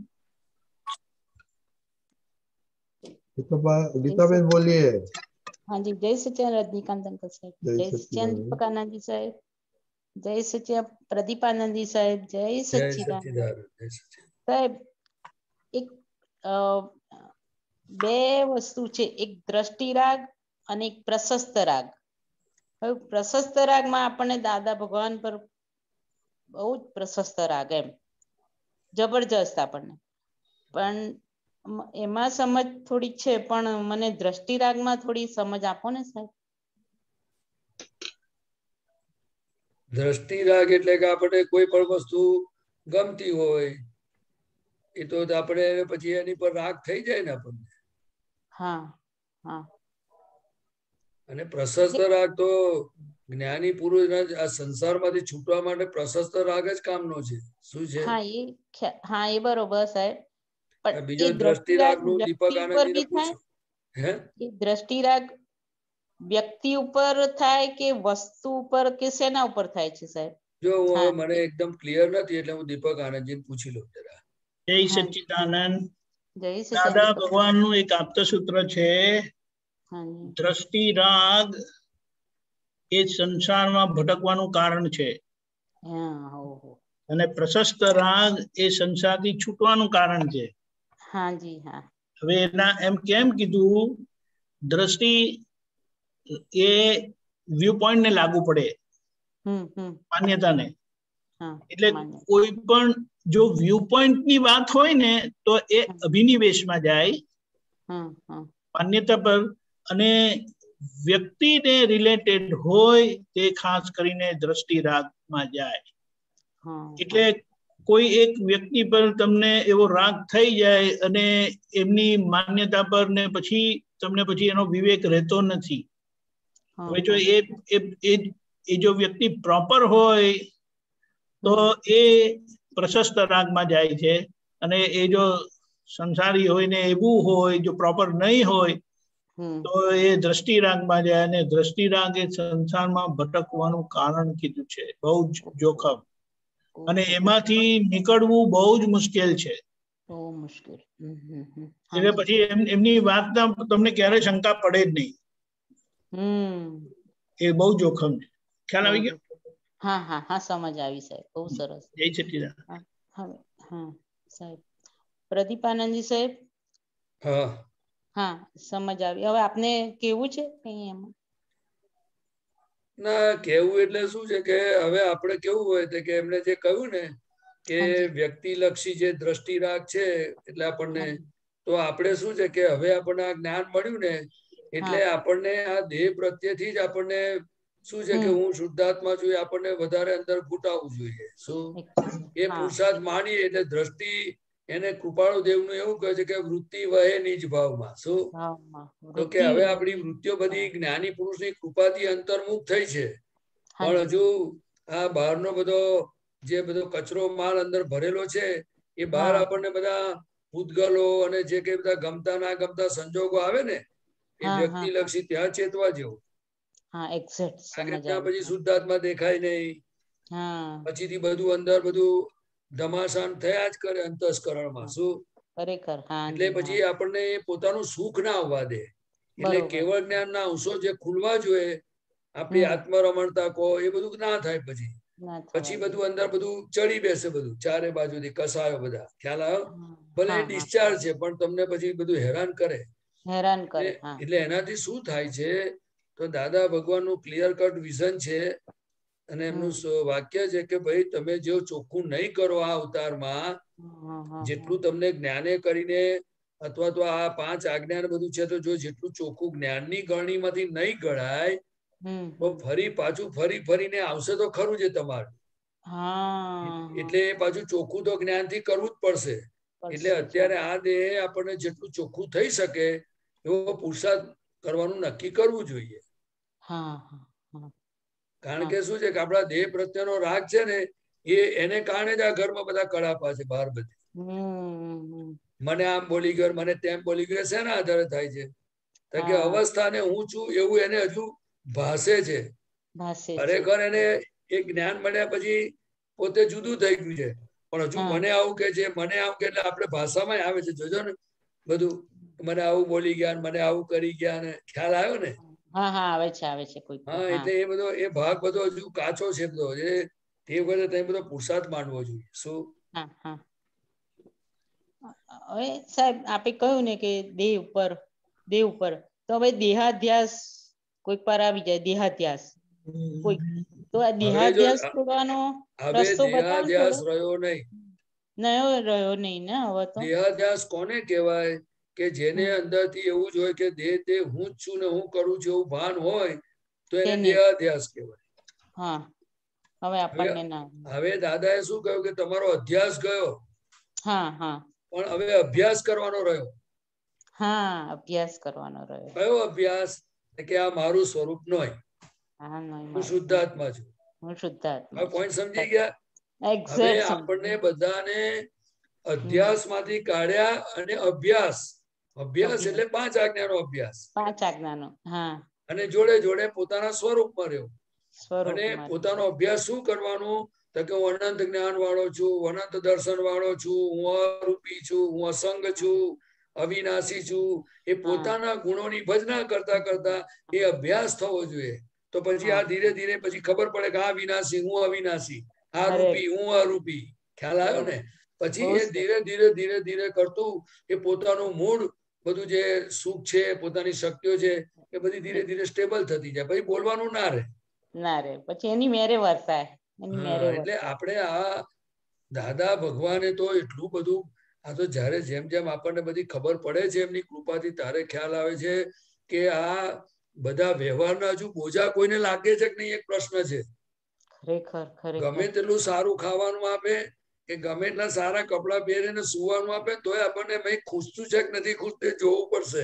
गीता बा- गीता बहन बोलिए। हाँ जी, जय सच्चिदानंद रजनीकांत अंकल साहब, जय जय सच्चिदानंद सच्चिदानंद। दीपक आनंद जी साहब, जय सच्चिदानंद प्रदीप आनंद जी साहब, जय जय सच्चिदानंद सच्चिदानंद। जय सच्चिदानंद। સાહેબ. એક અ, બે વસ્તુ છે, એક દ્રષ્ટિ રાગ અને એક પ્રશસ્ત રાગ. હવે પ્રશસ્ત રાગમાં આપણને દાદા ભગવાન પર બહુ જ પ્રશસ્ત રાગ, એમ જબરજસ્ત આપણને. પણ એમાં સમજ થોડી છે, પણ મને દ્રષ્ટિ રાગમાં થોડી સમજ આપો ને સાહેબ. દ્રષ્ટિ રાગ એટલે કે આપણે કોઈ પણ વસ્તુ ગમતી હોય એ તો આપણે પછી એની પર રાગ થઈ જાય ને આપણને. હા હા. અને પ્રશસ્ત રાગ તો જ્ઞાની પુરુષ આ સંસારમાંથી છૂટવા માટે પ્રશસ્ત રાગ જ કામનો છે. શું છે? હા એ ખ્યા- હા એ બરોબર સાહેબ, પણ બીજો એ દ્રષ્ટિ દ્રષ્ટિ રાગ રાગ નું દીપક વ્યક્તિ ઉપર આનંદજી બી ને પૂછો. થાય. હે એ દ્રષ્ટિ રાગ વ્યક્તિ ઉપર થાય કે વસ્તુ ઉપર કે શેના ઉપર થાય છે સાહેબ? જો હું મને એકદમ ક્લિયર નથી એટલે હું દીપક આનંદજીને પૂછી લઉં જરા. જય સચ્ચિદાનંદ. જય દાદા ભગવાન નું એક આપતા સૂત્ર છે, દ્રષ્ટિ રાગ એ સંસારમાં ભટકવાનું કારણ છે અને પ્રશસ્ત રાગ એ સંસારથી છૂટવાનું કારણ છે. હાજી હા. હવે એના એમ કેમ કીધું? દ્રષ્ટિ એ વ્યૂ પોઈન્ટ ને લાગુ પડે, માન્યતાને. એટલે કોઈ પણ જો વ્યૂ પોઈન્ટ ની વાત હોય ને તો એ અભિનિવેશમાં જાય માન્યતા પર, અને વ્યક્તિને રિલેટેડ હોય તે ખાસ કરીને દ્રષ્ટિ રાગમાં જાય. એટલે કોઈ એક વ્યક્તિ પર તમને એવો રાગ થઈ જાય અને એમની માન્યતા પર ને પછી તમને પછી એનો વિવેક રહેતો નથી. હવે જો એ એ જો વ્યક્તિ પ્રોપર હોય તો એ પ્રશસ્ત રાગમાં જાય છે, અને એ જો સંસારી હોય ને એવું હોય, જો પ્રોપર નહીં હોય તો એ દ્રષ્ટિ રાગમાં જાય, અને દ્રષ્ટિ રાગ એ સંસારમાં ભટકવાનું કારણ કીધું છે, બહુ જ જોખમ. અને એમાંથી નીકળવું બહુ જ મુશ્કેલ છે. બહુ મુશ્કેલ. એટલે પછી એમની વાતના તમને ક્યારેય શંકા પડે જ નહીં. એ બહુ જોખમ છે. ખ્યાલ આવી ગયો? હા હા હા, સમજ આવી સાહેબ, બહુ સરસ. જય સચ્ચિદાનંદ. હવે હા સાહેબ, પ્રદીપાનંદજી સાહેબ. હા હા, સમજ આવી. હવે આપને કેવું છે કઈ એમાં? ના, કેવું એટલે શું છે કે હવે આપણે કેવું હોય કે એમને જે કહ્યું ને કે વ્યક્તિલક્ષી જે દ્રષ્ટિ રાગ છે, એટલે આપણને તો આપણે શું છે કે હવે આપણને આ જ્ઞાન મળ્યું ને એટલે આપણને આ દેહ પ્રત્યેથી જ આપણને શું છે કે હું શુદ્ધાત્મા છું આપણને વધારે અંદર ઘૂંટાવવું જોઈએ. શું એ પુરુષાર્થ માણીએ એટલે દ્રષ્ટિ એને કૃપાળુ દેવનું એવું કહે છે કે વૃત્તિ વહે નિજ ભાવમાં. શું તો કે હવે આપણી વૃત્તિઓ બધી જ્ઞાની પુરુષની કૃપાથી અંતર્મુખ થઈ છે, પણ હજુ આ બહારનો બધો જે બધો કચરો માલ અંદર ભરેલો છે એ બહાર આપણને બધા પૂતગલો અને જે કઈ બધા ગમતા ના ગમતા સંજોગો આવે ને એ વ્યક્તિલક્ષી ત્યાં ચેતવા જેવું. ત્યાં પછી શુદ્ધાત્મા દેખાય નહીં, પછીથી બધું અંદર બધું ધમાસાન થયા જ કરે અંતસ્કરણમાં. શું એટલે પછી આપણને પોતાનું સુખ ના આવવા દે. એટલે કેવળ જ્ઞાન ના અંશો જે ખુલવા જોઈએ, આપણી આત્મરમણતા કહો, એ બધું ના થાય. પછી પછી બધું અંદર બધું ચડી બેસે, બધું ચારે બાજુથી કસાયો બધા. ખ્યાલ આવ્યો? ભલે ડિસ્ચાર્જ છે પણ તમને પછી બધું હેરાન કરે. હેરાન કરે. એટલે એનાથી શું થાય છે તો દાદા ભગવાનનું ક્લિયર કટ વિઝન છે, અને એમનું વાક્ય છે કે ભાઈ તમે જો ચોખ્ખું નહીં કરો આ અવતારમાં, જેટલું તમને જ્ઞાને કરીને અથવા તો આ પાંચ આજ્ઞા બધું છે, તો જો જેટલું ચોખ્ખું જ્ઞાનની ગરણીમાંથી નહીં ગણાય તો ફરી પાછું ફરી ફરીને આવશે તો ખરું છે તમારું. એટલે પાછું ચોખ્ખું તો જ્ઞાનથી કરવું જ પડશે. એટલે અત્યારે આ દેહ આપણને જેટલું ચોખ્ખું થઈ શકે એવો પુરુષાર્થ કરવાનું નક્કી કરવું જોઈએ. કારણ કે શું છે કે આપણા દેહ પ્રત્યેનો રાગ છે ને એ એને કારણે જ આ ઘરમાં બધા કડાપા છે બહાર બધી. મને આમ બોલી ગયો, મને તેમ બોલી ગયો, શેના આધારે થાય છે? કે અવસ્થાને હું છું એવું એને હજુ ભાસે છે. ખરેખર એને એ જ્ઞાન મળ્યા પછી પોતે જુદું થઈ ગયું છે, પણ હજુ મને આવું કે છે, મને આવું કે એટલે આપણે ભાષામાં આવે છે. જોજો ને બધું, મને આવું બોલી ગયા, મને આવું કરી ગયા, ને ખ્યાલ આવ્યો ને? હા હા, આવે છે આવે છે. કોઈ હા, એટલે એ બધો એ ભાગ બધો હજુ કાચો છે બધો. એ તે વખતે તમે બધો પુરુષાર્થ માનવો જોઈએ. શું? હા હા. હવે સાહેબ આપે કહ્યું ને કે દેહ ઉપર દેહ ઉપર, તો હવે દેહાધ્યાસ કોઈક વાર આવી જાય. દેહાધ્યાસ કોઈ તો આ દેહાધ્યાસ છોડવાનો રસ્તો બતાવશો? રહ્યો નહીં નયો રહ્યો નહીં ને હવે તો. દેહાધ્યાસ કોને કહેવાય? કે જેને અંદરથી એવું જ હોય કે દેહ તે હું જ છું ને હું કરું છું એવું ભાન હોય તો એને દેહાધ્યાસ કહેવાય. હા, હવે આપણને ના. હવે દાદાએ શું કહ્યું કે તમારો અધ્યાસ ગયો, હા હા, પણ હવે અભ્યાસ કરવાનો રહ્યો. હા, અભ્યાસ કરવાનો રહ્યો. કયો અભ્યાસ? કે આ મારું સ્વરૂપ નહીં, હું શુદ્ધાત્મા છું. હું શુદ્ધાત્મા છું. પોઈન્ટ સમજી ગયા? હવે આપણને બધાને અધ્યાસ માંથી કાઢ્યા અને અભ્યાસ અભ્યાસ એટલે પાંચ આજ્ઞાનો અભ્યાસ. પાંચ આજ્ઞાનો. હા. અને જોડે જોડે પોતાના સ્વરૂપમાં રહ્યો. અને સ્વરૂપમાં પોતાનો અભ્યાસ શું કરવાનું? તો કે હું અનંત જ્ઞાન વાળો છું, અનંત દર્શન વાળો છું, હું અરૂપી છું, હું અસંગ છું, અવિનાશી છું. એ પોતાના ગુણોની ભજના કરતા કરતા એ અભ્યાસ થવો જોઈએ. તો પછી આ ધીરે ધીરે પછી ખબર પડે કે આ વિનાશી, હું અવિનાશી, આ રૂપી, હું અરૂપી. ખ્યાલ આવ્યો ને? પછી એ ધીરે ધીરે ધીરે ધીરે કરતું એ પોતાનું મૂળ બધું જે સુખ છે, પોતાની શક્તિઓ છે, એ બધી ધીરે ધીરે સ્ટેબલ થતી જાય. પછી બોલવાનું ના રહે. ના રે, પછી એની મેરે વર્તાય. એની મેરે એટલે આપણે આ દાદા ભગવાને તો એટલું બધું, આ તો જયારે જેમ જેમ આપણને બધી ખબર પડે છે એમની કૃપાથી, તારે ખ્યાલ આવે છે કે આ બધા વ્યવહારના હજુ બોજા કોઈને લાગે છે કે નહીં, એક પ્રશ્ન છે. ખરેખર ખરેખર ગમે તેટલું સારું ખાવાનું આપે કે ગમે એટલા સારા કપડા પહેરીને સુવાનું આપે તોય આપણને ભાઈ ખુશતું છે કે નથી ખુશતું જોવું પડશે.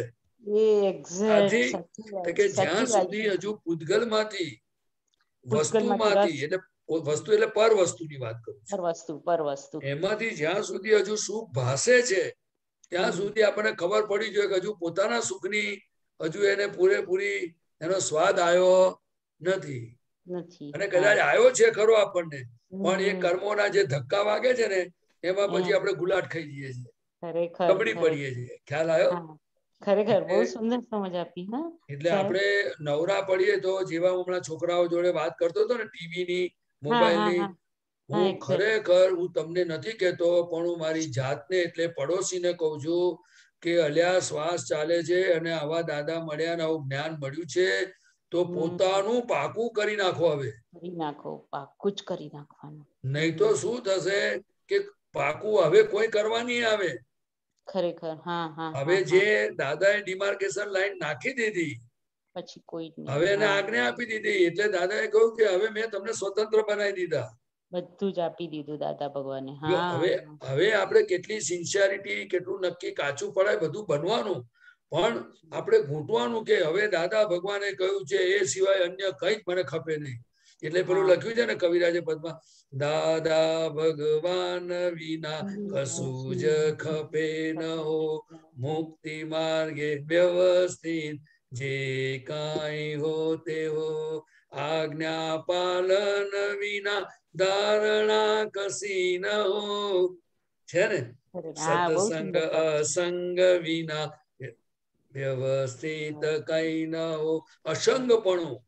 આથી કે જ્યાં સુધી હજુ પૂતગલ માંથી વસ્તુમાંથી, એટલે વસ્તુ એટલે પર વસ્તુની વાત કરું છું, પર વસ્તુ પર વસ્તુ એમાંથી જ્યાં સુધી હજુ સુખ ભાસે છે ત્યાં સુધી આપણને ખબર પડી જોઈએ કે હજુ પોતાના સુખની હજુ એને પૂરેપૂરી એનો સ્વાદ આવ્યો નથી. અને કદાચ આવ્યો છે ખરો આપણને, પણ એ કર્મોના જે ધક્કા વાગે છે ને એમાં પછી આપણે ગુલાટ ખાઈ જઈએ છીએ, કબડી પડીએ છીએ. ખ્યાલ આવ્યો? ખરેખર બહુ સુંદર સમજ આપી. હા, એટલે આપણે નવરા પડીએ તો, જેવા હમણાં છોકરાઓ જોડે વાત કરતો હતો ને ટીવી ની, મોબાઈલ ની, હું ખરેખર હું તમને નથી કહેતો પણ હું મારી જાતને એટલે પડોશીને કહું છું કે અલ્યા શ્વાસ ચાલે છે અને આવા દાદા મળ્યા ને આવું જ્ઞાન મળ્યું છે તો પોતાનું પાકું કરી નાખો. હવે કરી નાખો, પાકું જ કરી નાખવાનું. નહીં તો શું થશે કે પાકું હવે કોઈ કરવા નહીં આવે. ખરેખર. હા હા. હવે જે દાદાએ ડિમાર્કેશન લાઈન નાખી દીધી, પછી કોઈ હવે એને આજ્ઞા આપી દીધી, એટલે દાદાએ કહ્યું કે હવે મેં તમને સ્વતંત્ર બનાવી દીધા. બધું જ આપી દીધું દાદા ભગવાને. હવે હવે આપણે કેટલી સિન્સિયરિટી, કેટલું નક્કી કાચું પડાય બધું બનવાનું, પણ આપણે ઘૂંટવાનું કે હવે દાદા ભગવાને કહ્યું છે એ સિવાય અન્ય કંઈ જ મને ખપે નહીં. એટલે પેલું લખ્યું છે ને કવિરાજે પદમાં, દાદા ભગવાન વિના કશું જ ખપે ન હો, મુક્તિ માર્ગે વ્યવસ્થિત જે કાંઈ હો તે હો, આજ્ઞા પાલન વિના ધારણા કસી ન હો. છે ને? સત્સંગ અસંગ વિના વ્યવસ્થિત કઈ ન હો, અસંગપણું.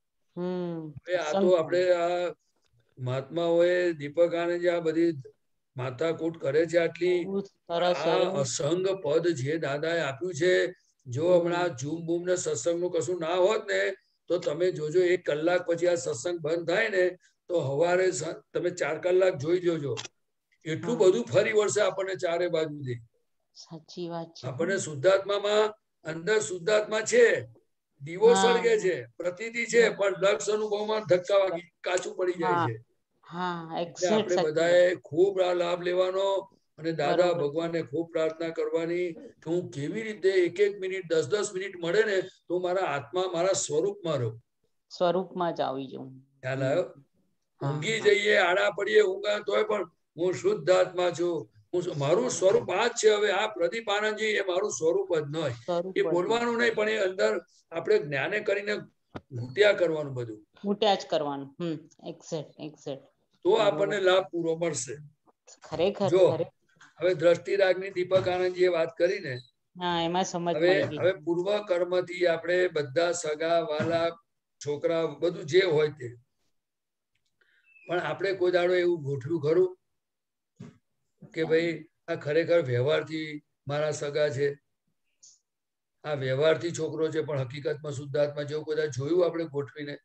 આ તો આપણે આ મહાત્માઓએ દીપક આનંદ આ બધી માથાકૂટ કરે છે આટલી, આ અસંગ પદ જે દાદાએ આપ્યું છે, જો હમણાં ઝૂમ બૂમ ને સત્સંગ નું કશું ના હોત ને તો તમે જોજો એક કલાક પછી આ સત્સંગ બંધ થાય ને તો હવારે તમે ચાર કલાક જોઈ જોજો, એટલું બધું ફરી વળશે આપણને ચારે બાજુથી. સાચી વાત છે. આપણને શુદ્ધાત્મામાં અંદર શુદ્ધાત્મા છે, દીવો સળગે છે, પ્રતીતિ છે, પણ લક્ષ અનુભવમાં ધક્કા વાગી કાચું પડી જાય છે. આપણે બધાએ ખૂબ આ લાભ લેવાનો અને દાદા ભગવાનને ખૂબ પ્રાર્થના કરવાની કે હું કેવી રીતે એક એક મિનિટ દસ દસ મિનિટ મળે ને તો મારા આત્મા મારા સ્વરૂપમાં રહું, સ્વરૂપમાં જ આવી જાઉં. ખ્યાલ આવ્યો? ઊંઘી જઈએ, આડા પડીએ, ઊંઘા તોય પણ હું શુદ્ધ આત્મા છું, મારું સ્વરૂપ આ જ છે. હવે આ પ્રદીપ આનંદજી એ મારું સ્વરૂપ જ નહીં, એ બોલવાનું નહીં, પણ એ અંદર આપણે જ્ઞાને કરીને ઘૂંટ્યા કરવાનું, બધું ઘૂંટ્યા જ કરવાનું. Hmm exact exact. તો આપણને લાભ પૂરો મળશે. ખરેખર. જો હવે દ્રષ્ટિ રાગની દીપક આનંદજીએ વાત કરીને, હા, એમાં સમજ હવે હવે પૂર્વ કર્મથી આપણે બધા સગા વાલા છોકરા બધું જે હોય તે, પણ આપણે કોઈ દાડો એવું ગોઠવ્યું ખરું કે ભાઈ આ ખરેખર વ્યવહારથી મારા સગા છે, આ વ્યવહારથી છોકરો છે, પણ હકીકતમાં શુદ્ધાત્મા જેવું બધા જોયું આપણે ગોઠવીને?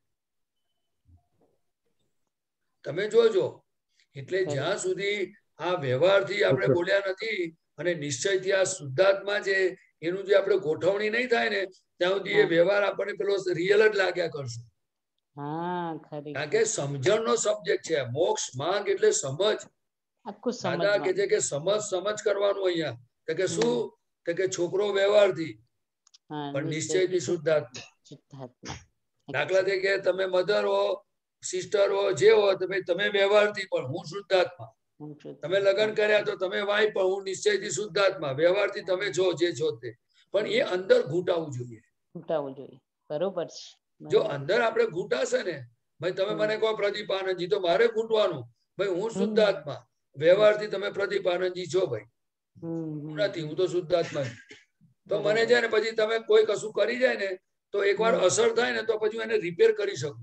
તમે જોજો. એટલે જ્યાં સુધી આ વ્યવહારથી આપણે બોલ્યા નથી અને નિશ્ચયથી આ શુદ્ધાત્મા છે એનું જે આપણે ગોઠવણી નહીં થાય ને ત્યાં સુધી એ વ્યવહાર આપણને પેલો રિયલ જ લાગ્યા કરશે. કારણ કે સમજણનો સબ્જેક્ટ છે. મોક્ષ માંગ એટલે સમજ. દાદા કે છે કે સમજ સમજ કરવાનું અહીંયા. તો કે શું? તો કે છોકરો વ્યવહારથી પણ નિશ્ચયથી શુદ્ધાત્મા. દાખલા તરીકે તમે મધર હો, સિસ્ટર હો, જે હો, તમે વ્યવહારથી પણ હું શુદ્ધાત્મા. તમે લગ્ન કર્યા તો તમે વાય પણ હું નિશ્ચયથી શુદ્ધાત્મા. વ્યવહારથી તમે છો જે છો તે, પણ એ અંદર ઘૂંટાવવું જોઈએ. ઘૂંટાવવું જોઈએ. બરોબર છે. જો અંદર આપણે ઘૂંટાશે ને, ભાઈ તમે મને કહો પ્રદીપ આનંદજી, તો મારે ઘૂંટવાનું, ભાઈ હું શુદ્ધાત્મા. વ્યવહારથી તમે પ્રદીપ આનંદજી છો ભાઈ, હું નથી, હું તો શુદ્ધાત્મા. તો મને છે ને પછી તમે કોઈ કશું કરી જાય ને તો એકવાર અસર થાય ને તો પછી એને રિપેર કરી શકું.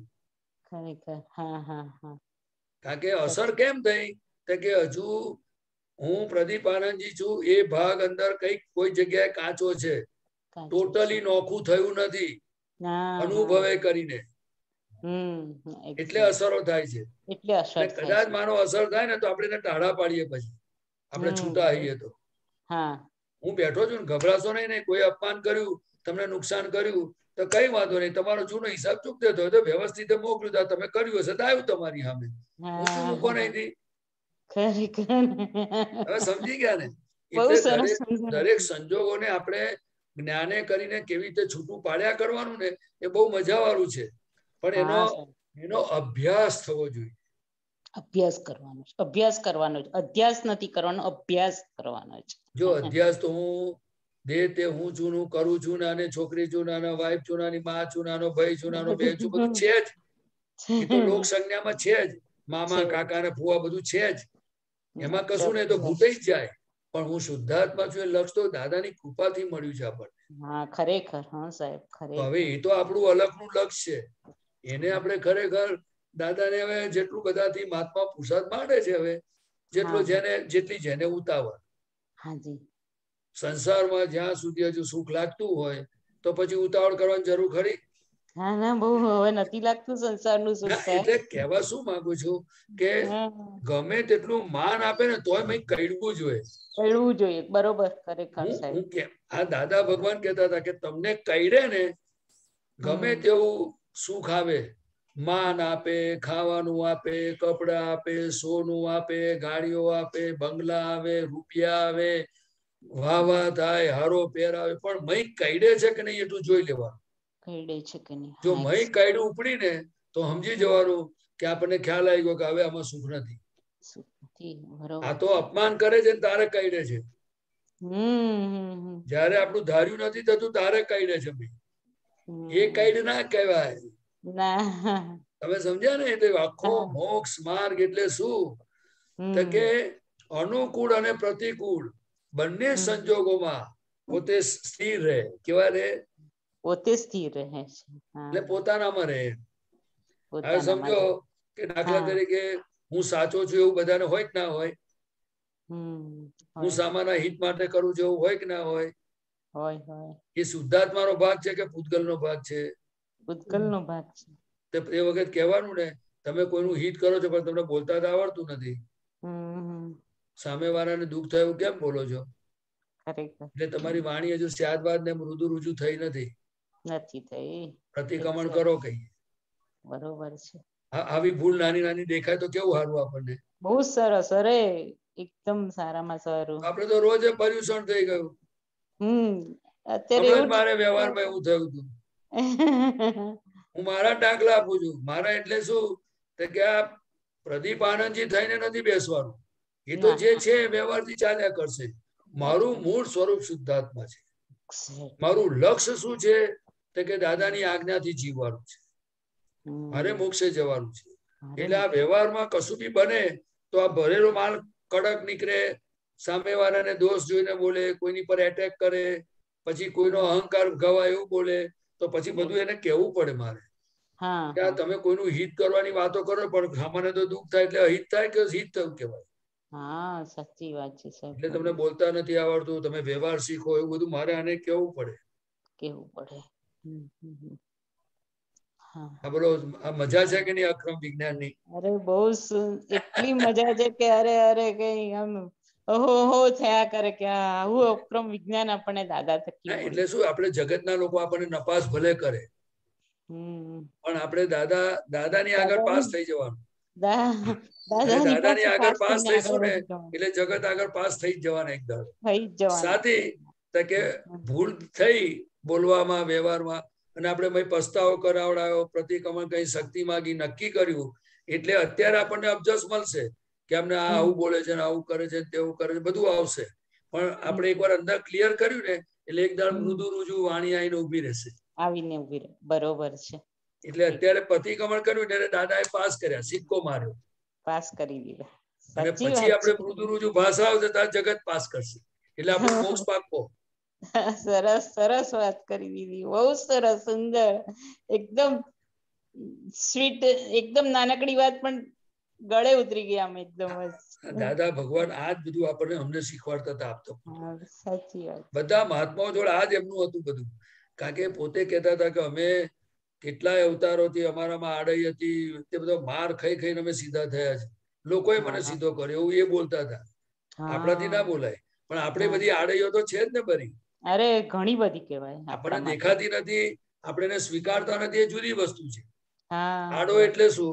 કારણ કે અસર કેમ થઈ કે હજુ હું પ્રદીપ આનંદજી છું, એ ભાગ અંદર કઈક કોઈ જગ્યાએ કાચો છે, ટોટલી નોખું થયું નથી અનુભવે કરીને, એટલે અસરો થાય છે. એટલે કદાચ માનો અસર થાય ને તો આપણે એને ટાળા પાડીએ, પછી આપણે છૂટા આવીએ તો. હું બેઠો છું ને, ગભરાશો નહીં, ને કોઈ અપમાન કર્યું, તમને નુકસાન કર્યું તો કઈ વાંધો નહીં, તમારો જૂનો હિસાબ ચૂકતો હોય તો વ્યવસ્થિત મોકલ્યું, તમે કર્યું હશે તો આવ્યું તમારી સામે, હું શું મૂકો નહીં. હવે સમજી ગયા ને? એટલે દરેક સંજોગોને આપણે જ્ઞાને કરીને કેવી રીતે છૂટું પાડ્યા કરવાનું ને, એ બહુ મજા વાળું છે. પણ એનો એનો અભ્યાસ થવો જોઈએ. અભ્યાસ કરવાનો છે, અભ્યાસ કરવાનો છે, અધ્યાસ નથી કરવાનો, અભ્યાસ કરવાનો છે. જો અધ્યાસ તો હું દે તે હું છું, હું કરું છું, નાને છોકરી છું, નાના વાઈફ છું, નાની માં છું, નાનો ભાઈ છું, નાનો બેન છું, બધું છે જ. એ તો લોક સંજ્ઞામાં છે જ, મામા કાકા ને ફુવા બધું છે જ, એમાં કશું નહીં, તો ઘૂંટાઈ જ જાય. પણ હું શુદ્ધાત્મા છું, એ લક્ષ તો દાદાની કૃપાથી મળ્યું છે આપણને. હા, ખરેખર. હા સાહેબ, ખરેખર. હવે એ તો આપણું અલગનું લક્ષ છે, એને આપણે ખરેખર દાદાને હવે જેટલું બધાથી મહાત્મા પુરુષાર્થ માંડે છે, હવે જેટલો જેને જેટલી જેને ઉતાવળ. સંસારમાં જ્યાં સુધી હજુ સુખ લાગતું હોય તો પછી ઉતાવળ કરવાની જરૂર ખરી? હા ના, બહુ હવે નથી લાગતું સંસારનું સુખ. એટલે કહેવા શું માંગુ છું કે ગમે તેટલું માન આપે ને તોય મેં કઈડવું જોઈએ. કઈડવું જોઈએ, બરોબર. ખરેખર હું કેમ આ દાદા ભગવાન કહેતા હતા કે તમને કઈડે ને ગમે તેવું સુખ આવે, માન આપે, ખાવાનું આપે, કપડા આપે, સોનું આપે, ગાડીઓ આપે, બંગલા આવે, રૂપિયા આવે, વાહ વાહ થાય, હારો પહેરાવે, પણ મય કઈડે છે કે નહીં એટલું જોઈ લેવાનું. કઈડે છે કે નહીં. જો મય કઈડું ઉપડી ને તો સમજી જવાનું કે આપણને ખ્યાલ આવી ગયો કે હવે આમાં સુખ નથી. આ તો અપમાન કરે છે ને તારે કઈડે છે. જયારે આપણું ધાર્યું નથી થતું તારે કઈડે છે. એ કઈડ ના કહેવાય. તમે સમજ્યા ને? એટલે આખો મોક્ષ માર્ગ એટલે શું કે અનુકૂળ અને પ્રતિકૂળ બંને સંજોગોમાં પોતે સ્થિર રહે. કેવા રહે? પોતે સ્થિર રહે છે, એટલે પોતાનામાં રહે. હવે સમજો કે દાખલા તરીકે હું સાચો છું એવું બધાને હોય કે ના હોય? હું સામાના હિત માટે કરું છું એવું હોય કે ના હોય? એ શુદ્ધાત્માનો ભાગ છે કે પૂતગલનો ભાગ છે? પૂતગલનો ભાગ છે. એ વખત કહેવાનું ને તમે કોઈનું હિત કરો છો પણ તમને બોલતા તો આવડતું નથી. સામે વાળાને દુઃખ થયું કેમ બોલો છો? એટલે તમારી વાણી હજુ સ્યાદવાદ ને મૃદુ રુજુ થઈ નથી. નથી થઈ. પ્રતિક્રમણ કરો કઈ. બરોબર છે. આવી ભૂલ નાની નાની દેખાય તો કેવું સારું આપણને. બહુ સરસ. અરે એકદમ સારામાં સારું. આપડે તો રોજ પર્યુષણ થઈ ગયું. હમ અત્યારે મારે વ્યવહારમાં એવું થયું હતું. હું મારા દાખલા આપું છું. મારા એટલે શું કે આ પ્રદીપ આનંદજી થઈને નથી બેસવાનું. એ તો જે છે વ્યવહારથી ચાલ્યા કરશે. મારું મૂળ સ્વરૂપ શુદ્ધાત્મા છે. મારું લક્ષ્ય શું છે કે દાદાની આજ્ઞાથી જીવવાનું છે. મારે મોક્ષે જવાનું છે. એટલે આ વ્યવહારમાં કશું બી બને તો આ ભરેલો માલ કડક નીકળે, સામેવાળાને દોષ જોઈને બોલે, કોઈની પર એટેક કરે, પછી કોઈનો અહંકાર ગવાય એવું બોલે તો પછી બધું એને કેવું પડે મારે કે આ તમે કોઈનું હિત કરવાની વાતો કરો પણ સામાન્ય તો દુઃખ થાય એટલે અહિત થાય કે હિત થયું કેવાય. હા સાચી વાત છે સાહેબ. એટલે તમને બોલતા નથી આવડતું, તમે વ્યવહાર શીખો, એવું બધું મારે આને કેવું પડે. કેવું પડે. હા બોલો, આ મજા છે કે નહીં અક્રમ વિજ્ઞાન ની? અરે બહુ એટલી મજા છે કે અરે અરે કઈ આમ ઓહો હો થયા કરે કે આવું અક્રમ વિજ્ઞાન આપણને દાદા થકી. એટલે શું આપણે જગતના લોકો આપણને નપાસ ભલે કરે પણ આપણે દાદા દાદાની આગળ પાસ થઈ જવાનું. દાદાની આગળ પાસ થઈશું ને એટલે જગત આગળ પાસ થઈ જ જવાના એકદમ. સાથી કે ભૂલ થઈ બોલવામાં, વ્યવહારમાં, અને આપણે પસ્તાવો કરાવડાયો, પ્રતિક્રમણ કઈ શક્તિ માગી, નક્કી કર્યું એટલે અત્યારે આપણને અબજસ મળશે કે અમને આ આવું બોલે છે, આવું કરે છે, તેવું કરે છે, બધું આવશે. પણ આપણે એકવાર અંદર ક્લિયર કર્યું ને એટલે એકદમ મૃદુ રુજુ વાણી આવીને ઉભી રહેશે. આવીને ઉભી રહે. બરોબર છે. એટલે અત્યારે પ્રતિક્રમણ કર્યું ત્યારે દાદાએ પાસ કર્યા, સિક્કો માર્યો, પાસ કરી દીધા. અને સાચી પછી વાત આપણે છે. મૃદુ રુજુ ભાષા આવશે ત્યારે જગત પાસ કરશે, એટલે આપણો મોક્ષ પાકો. સરસ સરસ વાત કરી દીધી, બહુ સરસ, સુંદર, એકદમ સ્વીટ, એકદમ નાનકડી વાત પણ ગળે ઉતરી ગયા આમ એકદમ જ. દાદા ભગવાન આ જ બધું આપણને અમને શીખવાડતા હતા આપતો. હા, સાચી વાત. બધા મહાત્માઓ જોડે આ જ એમનું હતું બધું, કારણ કે પોતે કહેતા હતા કે અમે કેટલાય અવતારોથી અમારામાં આડઈ હતી, તે બધો માર ખાઈ ખાઈને અમે સીધા થયા છે, લોકોએ મને સીધો કર્યો, એવું એ બોલતા હતા. આપણાથી ના બોલાય, પણ આપણે બધી આડઈઓ તો છે જ ને બરી. અરે ઘણી બધી કહેવાય, આપણને દેખાતી નથી, આપણે એને સ્વીકારતા નથી, એ જુદી વસ્તુ છે. આડો એટલે શું?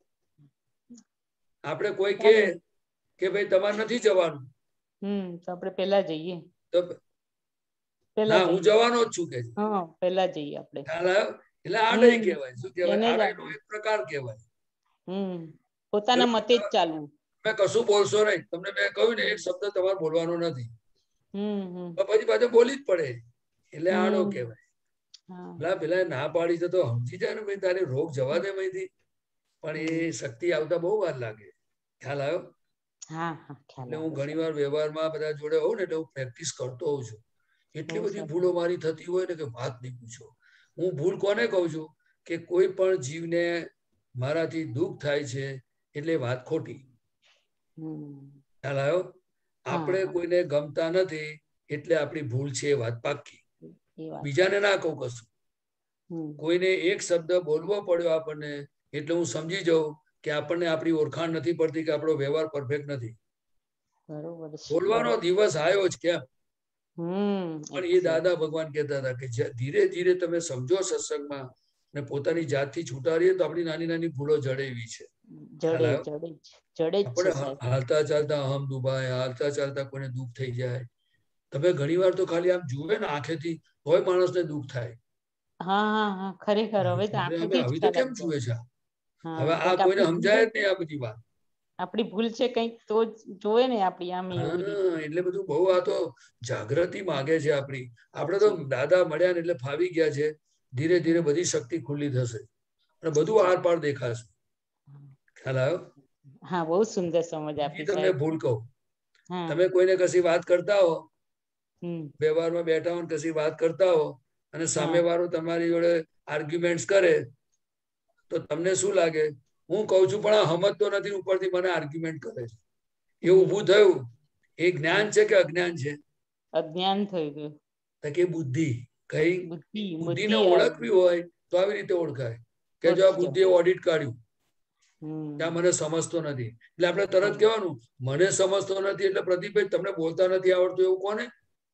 આપણે કોઈ કે કે ભાઈ તમારે નથી જવાનું, હમ તો આપણે પેલા જઈએ, તો ના હું જવાનો જ છું કે હા પેલા જઈએ આપણે. ખ્યાલ આવ્યો? એટલે આડઈ કહેવાય. શું કહેવાય? આડઈનો એક પ્રકાર કહેવાય. હમ પોતાના મતે જ ચાલવું. તમે કશું બોલશો નહીં, તમને મેં કહ્યું ને એક શબ્દ તમારે બોલવાનો નથી, હમ પછી પાછો બોલી જ પડે, એટલે આડો કહેવાય. પેલા પેલા ના પાડી તો સમજી જાય ને ભાઈ તારી રોગ જવા દે અહીંથી, પણ એ શક્તિ આવતા બહુ વાર લાગે. ખ્યાલ આવ્યો? એટલે હું ઘણી વાર વ્યવહારમાં બધા જોડે હોઉં ને એટલે હું પ્રેક્ટિસ કરતો હોઉં છું. એટલી બધી ભૂલો મારી થતી હોય ને કે વાત નહીં પૂછો. હું ભૂલ કોને કહું છું કે કોઈ પણ જીવને મારાથી દુઃખ થાય છે એટલે વાત ખોટી. ખ્યાલ આવ્યો? આપણે કોઈને ગમતા નથી એટલે આપણી ભૂલ છે, એ વાત પાક્કી. બીજાને ના કહું કશું. કોઈને એક શબ્દ બોલવો પડ્યો આપણને એટલે હું સમજી જાઉં કે આપણને આપણી ઓળખાણ નથી પડતી, કે આપણો વ્યવહાર પરફેક્ટ નથી. બોલવાનો દિવસ આવ્યો જ કેમ? પણ એ દાદા ભગવાન કહેતા હતા કે ધીરે ધીરે તમે સમજો સત્સંગમાં અને પોતાની જાતથી છૂટા રહીએ તો આપણી નાની નાની ભૂલો જડે એવી છે. આપણે હાલતા ચાલતા હમ દુભાય, હાલતા ચાલતા કોઈને દુઃખ થઈ જાય. તમે ઘણી વાર તો ખાલી આમ જુએ ને આંખેથી તોય માણસને દુઃખ થાય. ખરેખર હવે તો આવી તો કેમ જુએ છે? હવે આ કોઈને સમજાય જ નહીં આ બધી વાત. આપણી ભૂલ છે કંઈક તો જોવે ને આપણી આમ. એટલે બધું બહુ આ તો જાગૃતિ માંગે છે આપણી. આપણે તો દાદા મળ્યા ને એટલે ફાવી ગયા છે. ધીરે ધીરે બધી શક્તિ ખુલ્લી થશે અને બધું આર પાર દેખાશે. ખ્યાલ આવ્યો? હા, બહુ સુંદર સમજ આપી. તમને ભૂલ કહું, તમે કોઈને કશી વાત કરતા હો, વ્યવહારમાં બેઠા હો, કશી વાત કરતા હો અને સામે વાળો તમારી જોડે આર્ગ્યુમેન્ટ કરે તો તમને શું લાગે? હું કઉ છું પણ આ સમજતો નથી, ઉપરથી મને આર્ગ્યુમેન્ટ કરે છે. એ ઉભું થયું, એ જ્ઞાન છે કે અજ્ઞાન છે? અજ્ઞાન થઈ ગયું. કે બુદ્ધિ. કઈ બુદ્ધિને ઓળખવી હોય તો આવી રીતે ઓળખાય કે જો આ બુદ્ધિએ ઓડિટ કાઢ્યું, ત્યાં મને સમજતો નથી, એટલે આપણે તરત કહેવાનું મને સમજતો નથી એટલે પ્રદીપભાઈ તમને બોલતા નથી આવડતું એવું કોને?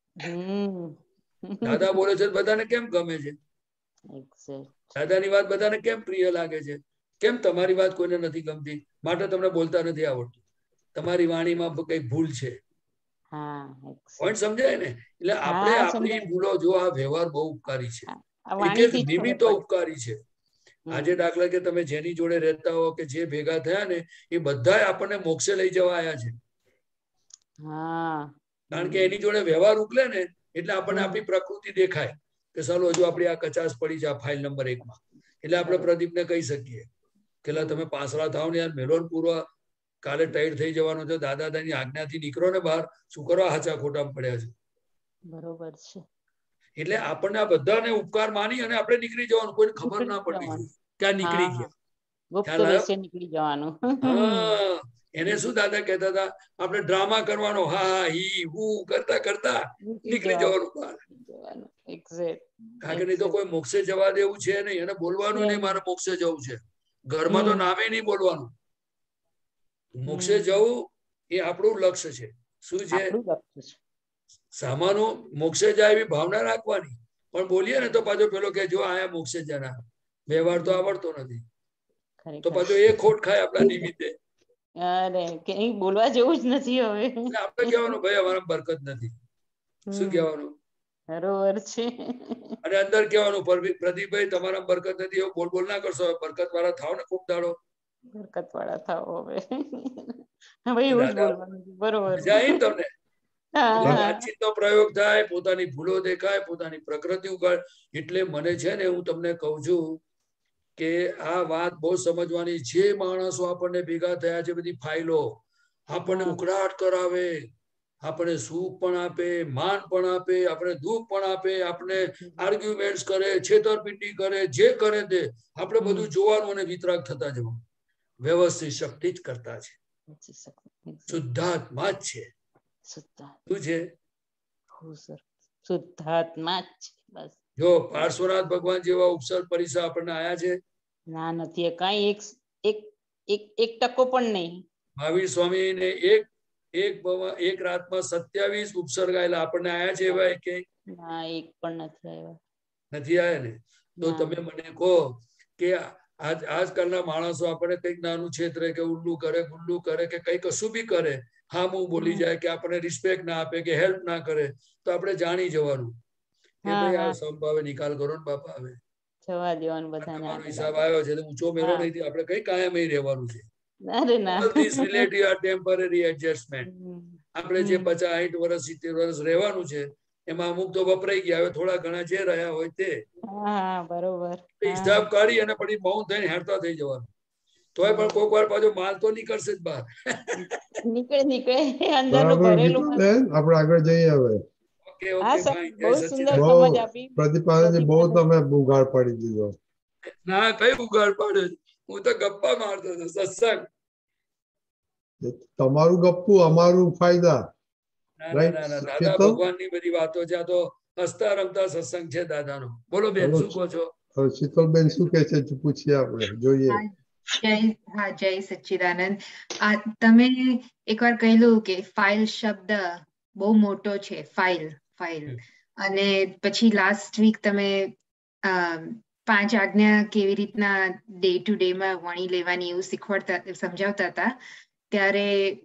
દાદા બોલે છે બધાને કેમ ગમે છે? દાદાની વાત બધાને કેમ પ્રિય લાગે છે? કેમ તમારી વાત કોઈને નથી ગમતી? માટે તમને બોલતા નથી આવડતું. તમારી વાણીમાં કઈ ભૂલ છે. પોઈન્ટ સમજાય ને? એટલે આપણે આપણી ભૂલો જો આ વ્યવહાર બહુ ઉપકારી છે, એક એક નિમિત્તો ઉપકારી છે. આજે દાખલા કે તમે જેની જોડે રહેતા હો કે જે ભેગા થયા ને એ બધા આપણને મોક્ષે લઈ જવા આવ્યા છે. કારણ કે એની જોડે વ્યવહાર ઉકલે ને એટલે આપણને આપણી પ્રકૃતિ દેખાય કે ચાલો હજુ આપણી આ કચાશ પડી છે આ ફાઇલ નંબર એક માં. એટલે આપણે પ્રદીપને કહી શકીએ કે તમે પાસરા થાવ ને યાર મેલોન પૂર્વ કાલે ટાઈટ થઈ જવાનું છે, દાદા દાદાની આજ્ઞાથી નીકળો ને બહાર, શું કરવા હાચા ખોટા પડ્યા છે? બરોબર છે. એટલે આપણને આ બધાને ઉપકાર માની અને આપણે નીકળી જવાનું, કોઈને ખબર ના પડવી જોઈએ ક્યાં નીકળી ગયા. નીકળી જવાનું. હા, એને શું દાદા કહેતા હતા? આપણે ડ્રામા કરવાનો, હા હી હું કરતા કરતા નીકળી જવાનું બહાર. કારણ કે નહીં તો કોઈ મોક્ષે જવા દેવું છે નહીં, એને બોલવાનું નહીં મારે મોક્ષે જવું છે. ઘરમાં તો નામે નહીં બોલવાનું. મોક્ષે જવું એ આપણું લક્ષ્ય છે. શું છે? સામાનું મોક્ષે જાય એવી ભાવના રાખવાની, પણ બોલીએ ને તો પાછો પેલો કે જો આયા મોક્ષે જના, વ્યવહાર તો આવડતો નથી, તો પાછો એ ખોટ ખાય આપણા નિમિત્તે. અરે કઈ બોલવા જેવું જ નથી હવે. આપણે કહેવાનું ભાઈ અમારા બરકત નથી. શું કહેવાનું? બરોબર છે. અને અંદર કહેવાનું પ્રદીપભાઈ તમારા બરકત નથી, એવું બોલ બોલ ના કરશો, બરકત વાળા થાવ ને ખૂબ દાડો. બરકત વાળા થાવ હવે. ભાઈ એવું જ બોલવાનું. બરોબર. જાય તમને વાતચીતનો પ્રયોગ થાય, પોતાની ભૂલો દેખાય, પોતાની પ્રકૃતિ ઉગાડ. એટલે મને છે ને હું તમને કહું છું કે આ વાત બહુ સમજવાની. જે માણસો આપણને ભેગા થયા છે, બધી ફાઇલો આપણને ઉકળાટ કરાવે, આપણે સુખ પણ આપે, માન પણ આપે, આપણે દુઃખ પણ આપે, આપણે આર્ગ્યુમેન્ટ્સ કરે, છેતરપિંડી કરે, જે કરે તે આપણે બધું જોવાનું અને વિતરાગ થતા જવાનું. વ્યવસ્થિત શક્તિ જ કરતા છે, શુદ્ધાત્મા જ છે. શું છે? શુદ્ધાત્મા જ છે. બસ જો પાર્શ્વનાથ ભગવાન જેવા ઉપસર પરીક્ષા આપણને આયા છે? ના, નથી. કઈ એક એક એક એક ટકો પણ નહીં. મહાવીર સ્વામી ને એક એક એક રાતમાં સત્યાવીસ ઉપસર્ગાયેલા આપણને આયા છે એવા કે ના, એક પણ નથી આવ્યા. નથી આયા ને? તો તમે મને કહો કે આજ આજકાલના માણસો આપણે કંઈક નાનું છેતરે કે ઉલ્લુ કરે, ગુલ્લુ કરે કે કઈ કશું બી કરે, હા હું બોલી જાય કે આપણે રિસ્પેક્ટ ના આપે કે હેલ્પ ના કરે, તો આપણે જાણી જવાનું કે ભાઈ આ સંભાવે નિકાલ કરો ને બાપા. હવે જવા દેવાનું, બધાને તમારો હિસાબ આવ્યો છે, ઊંચો મેળો નહીં, આપણે કઈ કાયમ રહેવાનું છે. આપણે જે પચાસ સાઠ વર્ષ સિત્તેર વર્ષ રહેવાનું છે, એમાં અમુક તો વપરાઈ ગયા, હવે થોડા ઘણા જે રહ્યા હોય તે બરોબર હિસાબ કાઢી અને પછી મૌન થઈને હેરતા થઈ જવાનું. તોય પણ કોઈક વાર પાછો માલ તો નીકળશે જ બહાર. નીકળે નીકળે અંદરનું ભરેલું. આપણે આગળ જઈએ હવે. ઓકે ઓકે ભાઈ, બહુ સુંદર સમજ આપી પ્રદીપાનંદજી, બહુ તમે ઉઘાડ પાડી દીધો. ના, કઈ ઉઘાડ પાડ્યો? હું તો ગપ્પા મારતો હતો. સત્સંગ તમારું ગપ્પું, અમારું ફાયદા. દાદા ભગવાનની બધી વાતો છે. આ તો હસતા રમતા સત્સંગ છે દાદાનો. બોલો બેન, શું કહો છો? શીતલબેન શું કે છે પૂછીએ, આપણે જોઈએ. જય હા જય સચ્ચિદાનંદ. આ તમે એકવાર કહેલું કે ફાઇલ શબ્દ બહુ મોટો છે. ફાઇલ ફાઇલ અને પછી લાસ્ટ વીક તમે પાંચ આજ્ઞા કેવી રીતના ડે ટુ ડે માં વણી લેવાની એવું શીખવાડતા સમજાવતા હતા. ત્યારે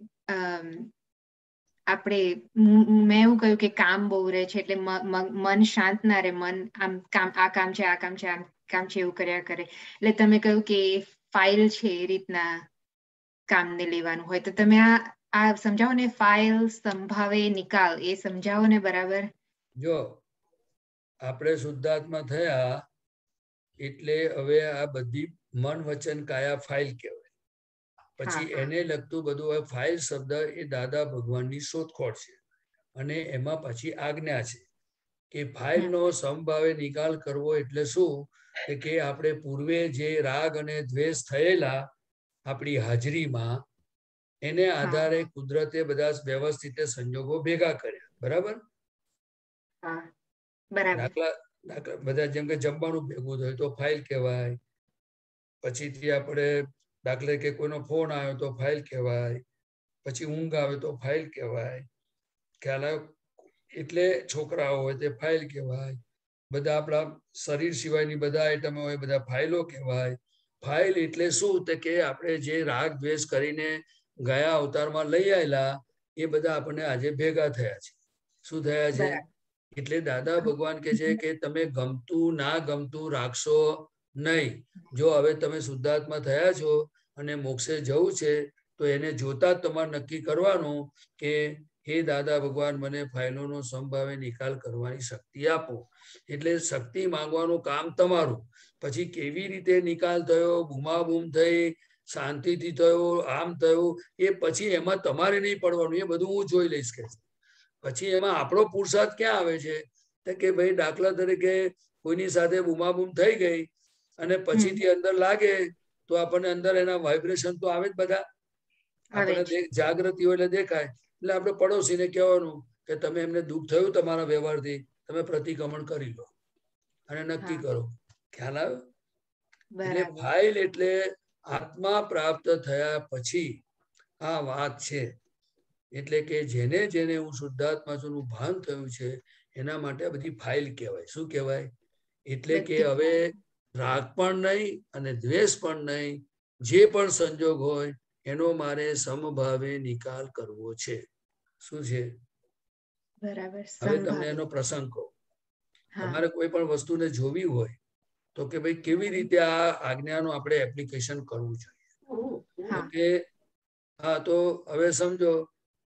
આપણે મેં એવું કહ્યું કે કામ બહુ રહે છે, એટલે મન શાંત ના રહે. મન આમ કામ આ કામ છે, આ કામ છે, આમ કામ છે, એવું કર્યા કરે. એટલે તમે કહ્યું કે ફાઇલ છે, એ રીતના કામને લેવાનું હોય. તો તમે આ આ સમજાવો ને, ફાઇલ સંભાવે નિકાલ, એ સમજાવો ને બરાબર. જો આપણે શુદ્ધાત્મા થયા એટલે હવે આ બધી મન વચન કાયા ફાઇલ કહેવાય. પછી એને લગતું બધું હવે ફાઇલ શબ્દ એ દાદા ભગવાનની શોધખોળ છે, અને એમાં પછી આજ્ઞા છે કે ફાઇલનો સમભાવે નિકાલ કરવો. એટલે શું કે આપણે પૂર્વે જે રાગ અને દ્વેષ થયેલા આપણી હાજરીમાં, એને આધારે કુદરતે બધા વ્યવસ્થિત સંજોગો ભેગા કર્યા. બરાબર? દાખલા દાખલા બધા જેમ કે જમવાનું ભેગું થયું તો ફાઇલ કહેવાય. પછીથી આપણે દાખલે કે કોઈનો ફોન આવ્યો તો ફાઇલ કહેવાય. પછી ઊંઘ આવે તો ફાઇલ કહેવાય. ખ્યાલ આવ્યો? એટલે છોકરાઓ હોય તે ફાઇલ કહેવાય. બધા આપણા શરીર સિવાયની બધા આઈટમો હોય, બધા ફાઇલો કહેવાય. ફાઇલ એટલે શું? તો કે આપણે જે રાગ દ્વેષ કરીને ગયા અવતારમાં લઈ આવેલા એ બધા આપણને આજે ભેગા થયા છે. શું થયા છે? એટલે દાદા ભગવાન કે છે કે તમે ગમતું ના ગમતું રાખશો નહીં. જો હવે તમે શુદ્ધાત્મા થયા છો અને મોક્ષે જવું છે, તો એને જોતા જ તમારે નક્કી કરવાનું કે હે દાદા ભગવાન, મને ફાઇલોનો સમભાવે નિકાલ કરવાની શક્તિ આપો. એટલે શક્તિ માંગવાનું કામ તમારું. પછી કેવી રીતે નિકાલ થયો, બૂમાબૂમ થઈ, શાંતિથી થયો, આમ થયું, એ પછી એમાં તમારે નહીં પડવાનું. એ બધું હું જોઈ લઈશ કે પછી એમાં આપણો પુરુષાર્થ ક્યાં આવે છે? કે ભાઈ દાખલા તરીકે કોઈની સાથે બૂમાબૂમ થઈ ગઈ અને પછીથી અંદર લાગે તો આપણને અંદર એના વાઇબ્રેશન તો આવે જ બધા. આપણને જાગૃતિ હોય એટલે દેખાય. એટલે આપણે પડોશીને કહેવાનું કે તમે એમને દુઃખ થયું તમારા વ્યવહારથી, તમે પ્રતિક્રમણ કરી લો અને નક્કી કરો. ખ્યાલ આવ્યો? એટલે ફાઇલ એટલે આત્મા પ્રાપ્ત થયા પછી આ વાત છે. એટલે કે જેને જેને હું શુદ્ધાત્મા છું નું ભાન થયું છે, એના માટે બધી ફાઇલ કહેવાય. શું કહેવાય? એટલે કે હવે રાગ પણ નહીં અને દ્વેષ પણ નહીં, જે પણ સંજોગ હોય એનો મારે સમભાવે નિકાલ કરવો છે. શું છે? બરાબર. હવે તમને એનો પ્રસંગ કહો. તમારે કોઈ પણ વસ્તુને જોવી હોય તો કે ભાઈ કેવી રીતે આ આજ્ઞાનું આપણે એપ્લિકેશન કરવું જોઈએ. ઓકે, હા, તો હવે સમજો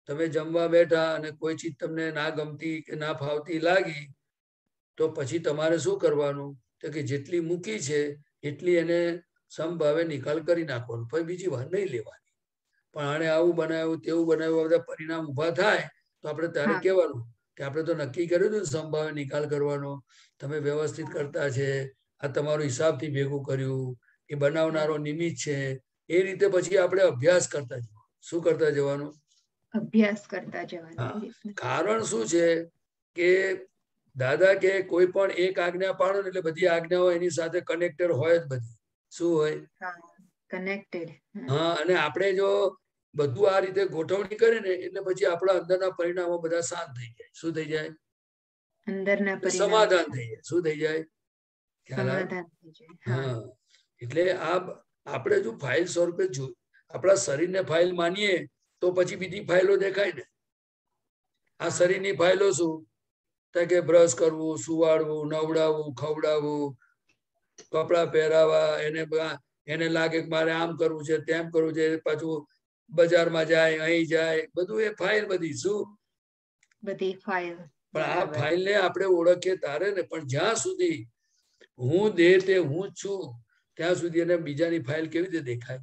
તમે જમવા બેઠા અને કોઈ ચીજ તમને ના ગમતી કે ના ફાવતી લાગી તો પછી તમારે શું કરવાનું? તો કે જેટલી મૂકી છે એટલી એને સમભાવે નિકાલ કરી નાખવાનો, પછી બીજી વાર નહીં લેવાની. પણ આને આવું બનાવ્યું તેવું બનાવ્યું બધા પરિણામ ઉભા થાય તો આપણે તારે કહેવાનું કે આપણે તો નક્કી કર્યું હતું સમભાવે નિકાલ કરવાનો, તમે વ્યવસ્થિત કરતા છે, આ તમારું હિસાબથી ભેગું કર્યું, એ બનાવનારો નિમિત્ત છે. એ રીતે પછી આપણે અભ્યાસ કરતા જવાનું. શું કરતા જવાનું? અભ્યાસ કરતા જવાનું. કારણ શું છે કે દાદા કે કોઈ પણ એક આજ્ઞા પાડો એટલે બધી આજ્ઞાઓ એની સાથે કનેક્ટેડ હોય જ બધી. શું હોય? કનેક્ટેડ. હા, અને આપણે જો બધું આ રીતે ગોઠવણી કરે ને એટલે પછી આપણા અંદરના પરિણામો બધા શાંત થઈ જાય. શું થઈ જાય? અંદરના પરિણામ સમાધાન થઈ જાય. શું થઈ જાય? સમાધાન થઈ જાય. હા, એટલે આ આપણે જો ફાઇલ સ્વરૂપે જો આપણા શરીરને ફાઇલ માનીએ તો પછી બીજી ફાઇલો દેખાય ને. આ શરીરની ફાઇલો શું? કે બ્રશ કરવું, સુવાડવું, નવડાવવું, ખવડાવવું, કપડા પહેરાવા, એને એને લાગે કે મારે આમ કરવું છે તેમ કરવું છે, પાછું બજારમાં જાય, અહીં જાય, બધું એ ફાઇલ બધી. શું? બધી ફાઇલ. પણ આ ફાઇલ ને આપણે ઓળખીએ તારે ને, પણ જ્યાં સુધી હું દે તે હું જ છું ત્યાં સુધી એને બીજાની ફાઇલ કેવી રીતે દેખાય?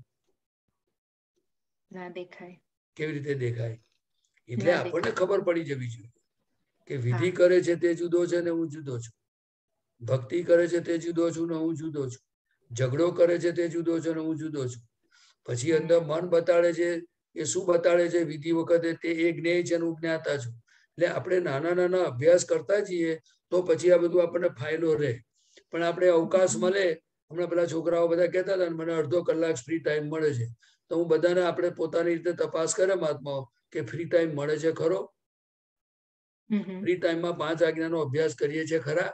ના દેખાય. કેવી રીતે દેખાય? એટલે આપણને ખબર પડી જવી જોઈએ કે વિધિ કરે છે તે જુદો છે ને હું જુદો છું, ભક્તિ કરે છે તે જુદો છું ને હું જુદો છું, ઝઘડો કરે છે તે જુદો છે ને હું જુદો છું. પછી અંદર મન બતાડે છે એ શું બતાડે છે વિધિ વખતે તે એ જ્ઞેય છે ને હું જ્ઞાતા છું. એટલે આપણે નાના નાના અભ્યાસ કરતા જઈએ તો પછી આ બધું આપણને ફાયલો રહે. પણ આપણે અવકાશ મળે, હમણાં પેલા છોકરાઓ બધા કહેતા હતા મને અડધો કલાક ફ્રી ટાઈમ મળે છે, તો હું બધાને આપણે પોતાની રીતે તપાસ કરે મહાત્માઓ કે ફ્રી ટાઈમ મળે છે ખરો? ફ્રી ટાઈમમાં પાંચ આજ્ઞાનો અભ્યાસ કરીએ છીએ ખરા?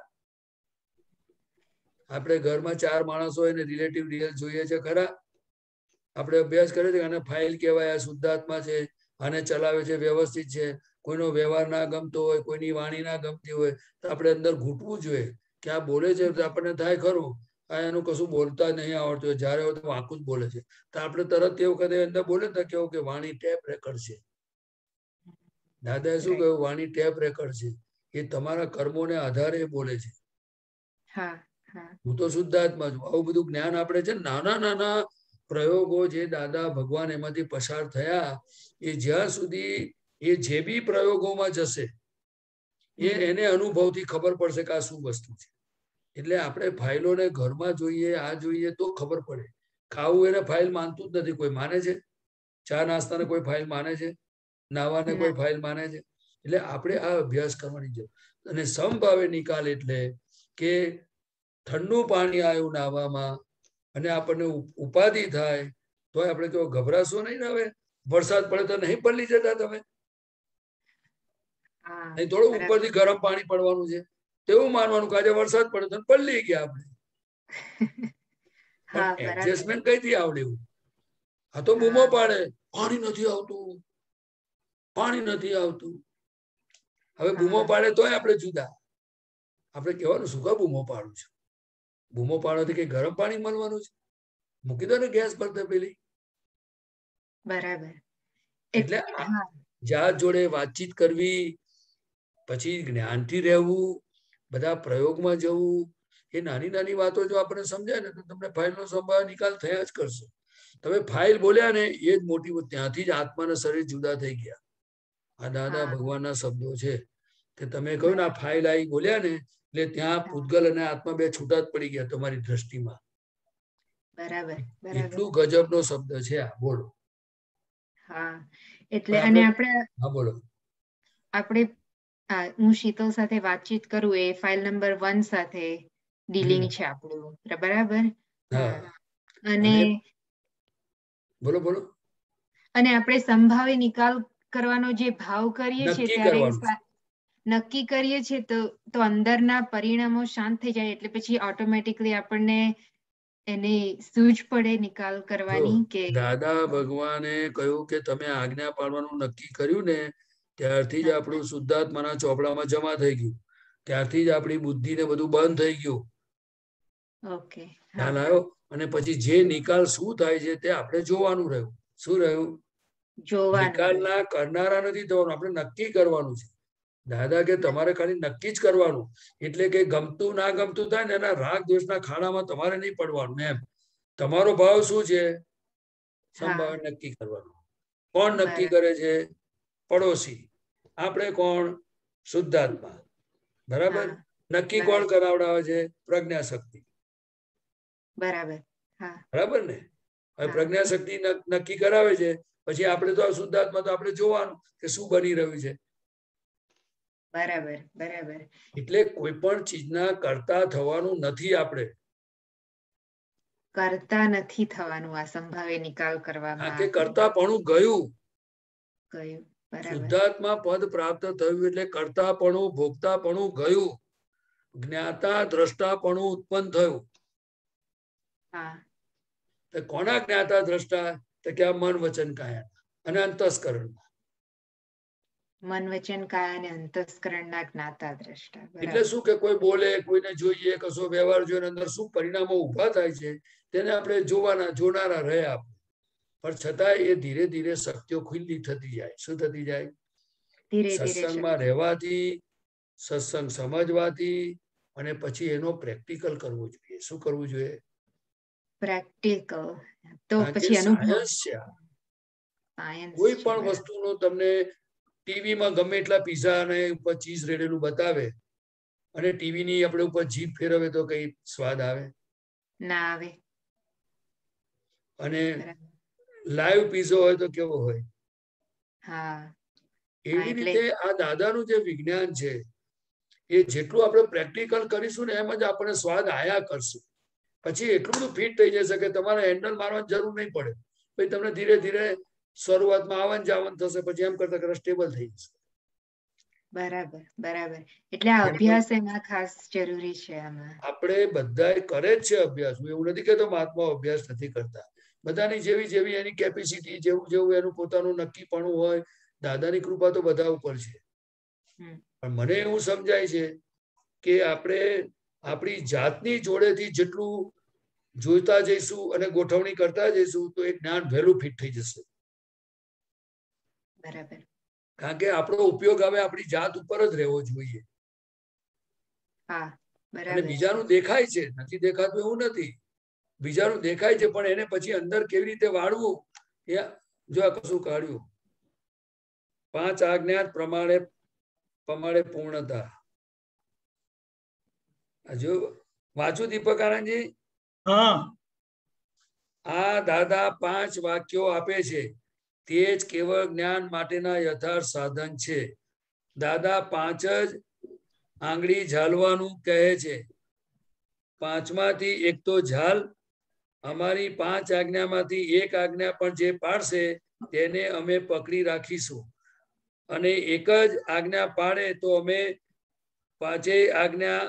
આપણે ઘરમાં ચાર માણસો હોય ને રિલેટિવ રિયલ જોઈએ છે ખરા? આપણે અભ્યાસ કરીએ છીએ આને ફાઇલ કહેવાય, આ શુદ્ધાત્મા છે, આને ચલાવે છે, વ્યવસ્થિત છે. કોઈનો વ્યવહાર ના ગમતો હોય, કોઈની વાણી ના ગમતી હોય તો આપણે અંદર ઘૂંટવું જોઈએ કે આ બોલે છે તો આપણને થાય ખરું આ એનું કશું બોલતા નહીં આવડતું હોય, જયારે હોય તો વાંકું જ બોલે છે, તો આપણે તરત તે વખતે અંદર બોલે તો કેવું કે વાણી ટેપ રેકર્ડ છે. દાદાએ શું કહ્યું? વાણી ટેપ રેકર્ડ છે. એ તમારા કર્મોને આધારે બોલે છે. હું તો શુદ્ધાત્મા છું. આવું બધું જ્ઞાન આપણે છે નાના નાના પ્રયોગો જે દાદા ભગવાન એમાંથી પસાર થયા એ જ્યાં સુધી એ જે બી પ્રયોગોમાં જશે એ એને અનુભવથી ખબર પડશે કે આ શું વસ્તુ છે. એટલે આપણે ફાઇલોને ઘરમાં જોઈએ, આ જોઈએ તો ખબર પડે. ખાવું એને ફાઇલ માનતું જ નથી. કોઈ માને છે? ચા નાસ્તાને કોઈ ફાઇલ માને છે? નાવાને કોઈ ફાઇલ માને છે? એટલે આપણે આ અભ્યાસ કરવાની જરૂર. અને સમભાવે નિકાલ એટલે કે ઠંડુ પાણી આવ્યું નાવામાં અને આપણને ઉપાધિ થાય તો આપણે તો ગભરાશો નહીં. હવે વરસાદ પડે તો નહીં પલળી જતા તમે? અહીં થોડું ઉપરથી ગરમ પાણી પડવાનું છે તેવું માનવાનું કે આજે વરસાદ પડે તો પલળી ગયા આપણે. એડજસ્ટમેન્ટ કઈથી આવડે? એવું આ તો બૂમો પાડે પાણી નથી આવતું, પાણી નથી આવતું. હવે બૂમો પાડે તોય આપણે જુદા. આપણે કહેવાનું શું કા બૂમો પાડું છું? બૂમો પાડવાથી કઈ ગરમ પાણી મળવાનું છે? મૂકી દો ને ગેસ પર તો પેલી. બરાબર. એટલે જાત જોડે વાતચીત કરવી, પછી જ્ઞાનથી રહેવું, બધા પ્રયોગમાં જવું, એ નાની નાની વાતો જો આપણે સમજાય ને તો તમને ફાઇલનો સંભાવ નિકાલ થયા જ કરશે. તમે ફાઇલ બોલ્યા ને એ જ મોટી, ત્યાંથી જ આત્માના શરીર જુદા થઈ ગયા. આ દાદા ભગવાનના શબ્દો છે કે તમે કહ્યું ને આ ફાઇલ આવી બોલ્યા ને એટલે ત્યાં પૂતગલ અને આત્મા બે છૂટા જ પડી ગયા તમારી દ્રષ્ટિમાં. બરાબર. એટલું ગજબનો શબ્દ છે આ. બોલો. હા, એટલે અને આપણે હા બોલો. આપણે હું શીતલ સાથે વાતચીત કરું એ ફાઇલ નંબર વન સાથે ડીલિંગ છે આપણું. બરાબર. અને બોલો બોલો. અને આપણે સંભાવે નિકાલ કરવાનો જે ભાવ કરીએ છીએ ત્યારે નક્કી કરીએ છીએ તો તો અંદરના પરિણામો શાંત થઈ જાય એટલે પછી ઓટોમેટિકલી આપણને એની સૂઝ પડે નિકાલ કરવાની. કે દાદા ભગવાને કહ્યું કે તમે આજ્ઞા પાડવાનું નક્કી કર્યું ને ત્યારથી જ આપણું શુદ્ધાત્માના ચોપડામાં જમા થઈ ગયું. ત્યારથી જ આપણી બુદ્ધિ ને બધું બંધ થઈ ગયું. ઓકે. ખ્યાલ આવ્યો? અને પછી જે નિકાલ શું થાય છે તે આપણે જોવાનું રહ્યું. શું રહ્યું? જોવાનું નિકાલના કરનારા નથી થવાનું, આપણે નક્કી કરવાનું છે. દાદા કે તમારે ખાલી નક્કી જ કરવાનું, એટલે કે ગમતું ના ગમતું થાય ને એના રાગ દ્વેષના ખાડામાં તમારે નહીં પડવાનું. એમ તમારો ભાવ શું છે સંભાવ નક્કી કરવાનું. કોણ નક્કી કરે છે? પડોશી. આપણે કોણ? શુદ્ધાત્મા. બરાબર. નક્કી કોણ કરાવડાવે છે? પ્રજ્ઞા શક્તિ. બરાબર. બરાબર ને? હવે પ્રજ્ઞા શક્તિ નક્કી કરાવે છે, પછી આપણે તો શુદ્ધાત્મા તો આપણે જોવાનું કે શું બની રહ્યું છે. બરાબર બરાબર. એટલે કોઈ પણ ચીજના કરતા થવાનું નથી. આપણે કરતા નથી થવાનું. આ સંભાવે નિકાલ કરવામાં કે કરતાપણું ગયું ગયું. શુદ્ધાત્મા પદ પ્રાપ્ત થયું એટલે કરતાપણું ભોગતાપણું ગયું, જ્ઞાતા દ્રષ્ટાપણું ઉત્પન્ન થયું. કોના જ્ઞાતા દ્રષ્ટા? તો કે આ મન વચન કાયા અને અંતસ્કરણ. મન વચન કાયા અને અંતસ્કરણના જ્ઞાતા દ્રષ્ટા. એટલે શું કે કોઈ બોલે, કોઈને જોઈએ, કશો વ્યવહાર જોઈને અંદર શું પરિણામો ઉભા થાય છે તેને આપણે જોવાના જોનારા રહ્યા આપણે. પણ છતાં એ ધીરે ધીરે શક્તિઓ ખુલ્લી થતી જાય. શું થતી જાય? સત્સંગમાં રહેવાથી, સત્સંગ સમજવાથી, અને પછી એનો પ્રેક્ટિકલ કરવો જોઈએ. શું કરવું જોઈએ? પ્રેક્ટિકલ. તો પછી અનુભવ છે. કોઈ પણ વસ્તુનો તમને ટીવીમાં ગમે એટલા પીઝા અને ઉપર ચીઝ રેડેલું બતાવે અને ટીવી ની આપણે ઉપર જીભ ફેરવે તો કઈ સ્વાદ આવે? ના આવે. અને લાઈવ પીઝો હોય તો કેવો હોય? હા. એવી રીતે આ દાદાનું જે વિજ્ઞાન છે એ જેટલું આપણે પ્રેક્ટિકલ કરીશું ને એમ જ આપણે સ્વાદ આયા કરશું. પછી એટલું બધું ફિટ થઈ જશે કે તમારે હેન્ડલ મારવાની જરૂર નહીં પડે. પછી તમને ધીરે ધીરે શરૂઆતમાં આવન જાવન થશે, પછી એમ કરતા કરતા સ્ટેબલ થઈ જશે. બરાબર બરાબર. એટલે આ અભ્યાસ એમાં ખાસ જરૂરી છે. આમાં આપણે બધા કરે જ છે અભ્યાસ. હું એવું નથી કહેતો મહાત્માઓ અભ્યાસ નથી કરતા. બધાની જેવી જેવી એની કેપેસિટી, જેવું જેવું એનું પોતાનું નક્કીપણું હોય, દાદાની કૃપા તો બધા ઉપર છે. પણ મને એવું સમજાય છે કે આપણે આપણી જાતની જોડેથી જેટલું જોઈતા જઈશું અને ગોઠવણી કરતા જઈશું તો એ જ્ઞાન વહેલું ફિટ થઈ જશે. બરાબર. કારણ કે આપણો ઉપયોગ હવે આપણી જાત ઉપર જ રહેવો જોઈએ. અને બીજાનું દેખાય છે, નથી દેખાતું એવું નથી. બીજાનું દેખાય છે પણ એને પછી અંદર કેવી રીતે વાળવું એ જો આ કશું કાઢ્યું. પાંચ આજ્ઞા પ્રમાણે પ્રમાણે પૂર્ણતા. હજુ વાંચું દીપક આનંદજી? આ દાદા પાંચ વાક્યો આપે છે તે જ કેવળ જ્ઞાન માટેના યથાર્થ સાધન છે. દાદા પાંચ જ આંગળી ઝાલવાનું કહે છે. પાંચમાંથી એક તો ઝાલ. અમારી પાંચ આજ્ઞામાંથી એક આજ્ઞા પણ જે પાડશે તેને અમે પકડી રાખીશું, અને એક જ આજ્ઞા પાડે તો અમે પાંચેય આજ્ઞા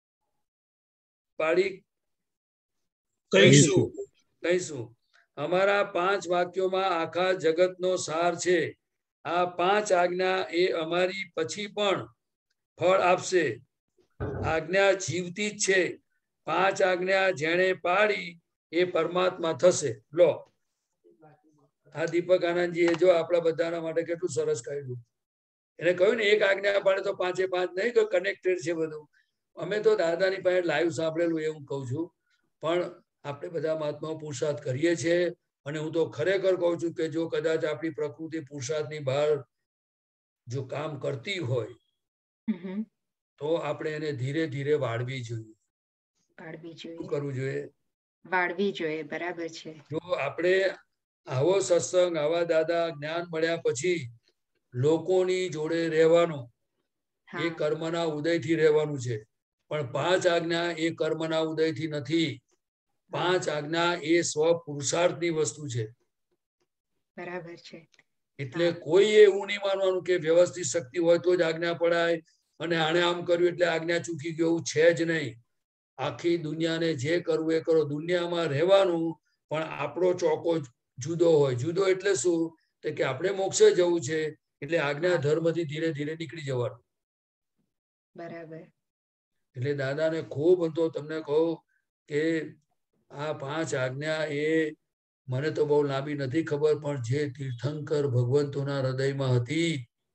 પાડી કહીશું કહીશું અમારા પાંચ વાક્યોમાં આખા જગતનો સાર છે. આ પાંચ આજ્ઞા એ અમારી પછી પણ ફળ આપશે. આજ્ઞા જીવતી જ છે. પાંચ આજ્ઞા જેણે પાડી એ પરમાત્મા થશે. લો, આ દીપક આનંદજી એ જો આપણા બધાના માટે કેટલું સરસ કહ્યું. એને કહ્યું ને એક આજ્ઞા પાડે તો પાંચે પાંચ નહીં, તો કનેક્ટેડ છે બધું. અમે તો દાદાની પાસે લાઈવ સાંભળેલું એવું કહું છું, પણ આપણે બધા મહાત્માઓ પુરુષાર્થ કરીએ છીએ. અને હું તો ખરેખર કહું છું કે જો કદાચ આપણી પ્રકૃતિ પુરુષાર્થની બહાર જો કામ કરતી હોય તો આપણે એને ધીરે ધીરે વાળવી જોઈએ. વાળવી જોઈએ. શું કરવું જોઈએ? વાળવી જોઈએ. બરાબર છે. જો આપણે આવો સત્સંગ, આવા દાદા જ્ઞાન મળ્યા પછી લોકોની જોડે રહેવાનું, એ કર્મના ઉદયથી રહેવાનું છે. પણ પાંચ આજ્ઞા એ કર્મના ઉદયથી નથી. પાંચ આજ્ઞા એ સ્વ પુરુષાર્થની વસ્તુ છે. બરાબર છે. એટલે કોઈ એવું નહીં માનવાનું કે વ્યવસ્થિત શક્તિ હોય તો જ આજ્ઞા પડાય અને આને આમ કર્યું એટલે આજ્ઞા ચૂકી ગયો, એવું છે જ નહીં. આખી દુનિયાને જે કરવું એ કરો. દુનિયામાં રહેવાનું, પણ આપણો ચોકો જુદો હોય. જુદો એટલે શું? કે આપણે મોક્ષે જવું છે, એટલે આજ્ઞા ધર્મથી ધીરે ધીરે નીકળી જવાનું. બરાબર. એટલે દાદાને ખૂબ તો તમને કહું કે આ પાંચ આજ્ઞા એ મને તો બહુ લાંબી નથી ખબર, પણ જે તીર્થંકર ભગવંતોના હૃદયમાં હતી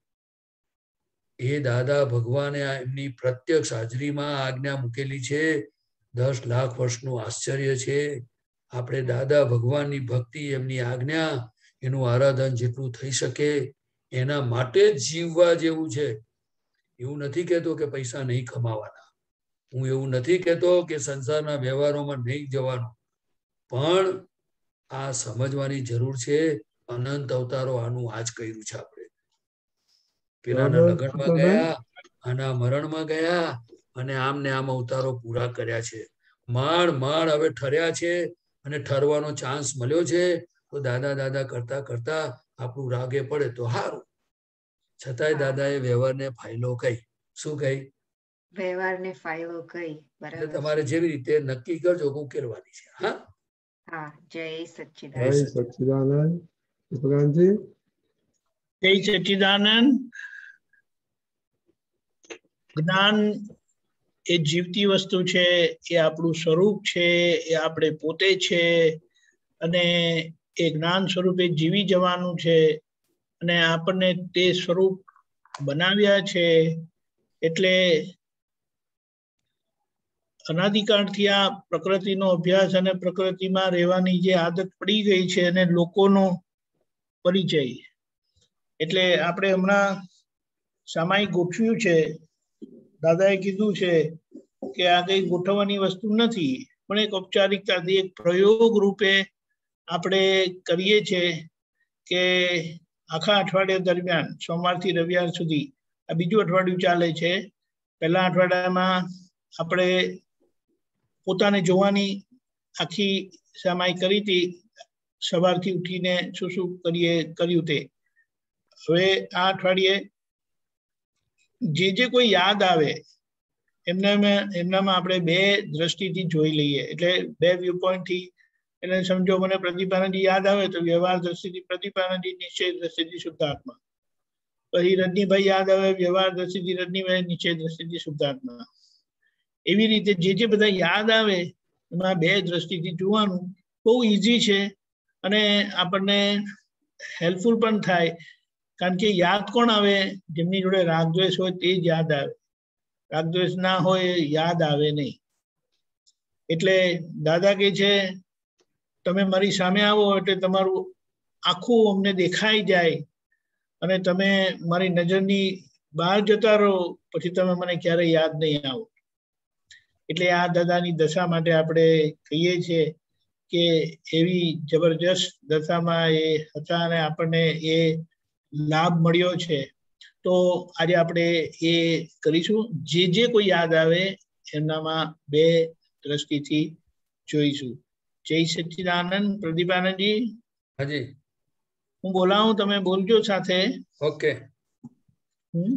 એ દાદા ભગવાને એમની પ્રત્યક્ષ હાજરીમાં આજ્ઞા મૂકેલી છે. દસ લાખ વર્ષનું આશ્ચર્ય છે. આપણે દાદા ભગવાનની ભક્તિ, એમની આજ્ઞા, એનું આરાધન જેટલું થઈ શકે એના માટે જ જીવવા જેવું છે. એવું નથી કહેતો કે પૈસા નહીં કમાવાના, હું એવું નથી કહેતો કે સંસારના વ્યવહારોમાં નહીં જવાનું, પણ આ સમજવાની જરૂર છે. અનંત અવતારો આનું આજ કર્યું છે. આપણે પેલાના લગ્નમાં ગયા, આના મરણમાં ગયા, અને આમ ને આમ અવતારો પૂરા કર્યા છે. માણ માણ હવે ઠર્યા છે, અને ઠરવાનો ચાન્સ મળ્યો છે. તો દાદા દાદા કરતા કરતા આપણું રાગે પડે તો સારું. છતાંય દાદાએ વ્યવહારને ફાઇલો કહી. શું કહી? વ્યવહારને ફાઇલો કહી. એટલે તમારે જેવી રીતે નક્કી કરજો ઉકેલવાની છે. હા હા. જય સચ્ચિદાનંદ. જય સચ્ચિદાનંદ. વિક્રાંતજી. જય સચ્ચિદાનંદ. જ્ઞાન એ જીવતી વસ્તુ છે, એ આપણું સ્વરૂપ છે, એ આપણે પોતે છે, અને એ જ્ઞાન સ્વરૂપે જીવી જવાનું છે, અને આપણને તે સ્વરૂપ બનાવ્યા છે. એટલે અનાદિકાળથી આ પ્રકૃતિનો અભ્યાસ અને પ્રકૃતિમાં રહેવાની જે આદત પડી ગઈ છે, અને લોકોનો પરિચય. એટલે આપણે હમણાં સામાયિક ગોઠવ્યું છે. દાદાએ કીધું છે કે આ કઈ ગોઠવવાની વસ્તુ નથી, પણ એક ઔપચારિકતાથી એક પ્રયોગ રૂપે આપણે કરીએ છીએ કે આખા અઠવાડિયા દરમિયાન સોમવારથી રવિવાર સુધી આ બીજું અઠવાડિયું ચાલે છે. પહેલા અઠવાડિયામાં આપણે પોતાને જોવાની આખી સામાયિક કરી હતી, સવારથી ઉઠીને શું શું કરીએ કર્યું તે. હવે આ અઠવાડિયે જે જે કોઈ યાદ આવે એમના એમનામાં આપણે બે દ્રષ્ટિથી જોઈ લઈએ. એટલે બે વ્યૂ પોઈન્ટથી, એટલે સમજો મને પ્રતિપાનંદજી યાદ આવે તો વ્યવહાર દ્રષ્ટિથી પ્રતિપાનંદજી, નિશ્ચય દ્રષ્ટિથી શુદ્ધાત્મા. પછી રજનીભાઈ યાદ આવે વ્યવહાર દ્રષ્ટિથી રજનીભાઈ, નિશ્ચય દ્રષ્ટિથી શુદ્ધાત્મા. એવી રીતે જે જે બધા યાદ આવે એમાં બે દ્રષ્ટિથી જોવાનું. બહુ ઈઝી છે અને આપણને હેલ્પફુલ પણ થાય. કારણ કે યાદ કોણ આવે? જેમની જોડે રાગદ્વેષ હોય તે જ યાદ આવે. રાગદ્વેષ ના હોય યાદ આવે નહીં. એટલે દાદા કહે છે તમે મારી સામે આવો એટલે તમારું આખું અમને દેખાઈ જાય, અને તમે મારી નજરની બહાર જતા રહો, પછી તમે મને ક્યારેય યાદ નહીં આવો. એટલે આ દાદાની દશા માટે આપણે કહીએ છીએ કે એવી જબરજસ્ત દશામાં એ હતા અને આપણને એ લાભ મળ્યો છે. તો આજે આપણે એ કરીશું. જે જે કોઈ યાદ આવે એમનામાં બે દ્રષ્ટિથી જોઈશું. જય સચ્ચિદાનંદ. પ્રદીપાનંદજી. હાજી. હું બોલાવું, તમે બોલજો સાથે. ઓકે. હમ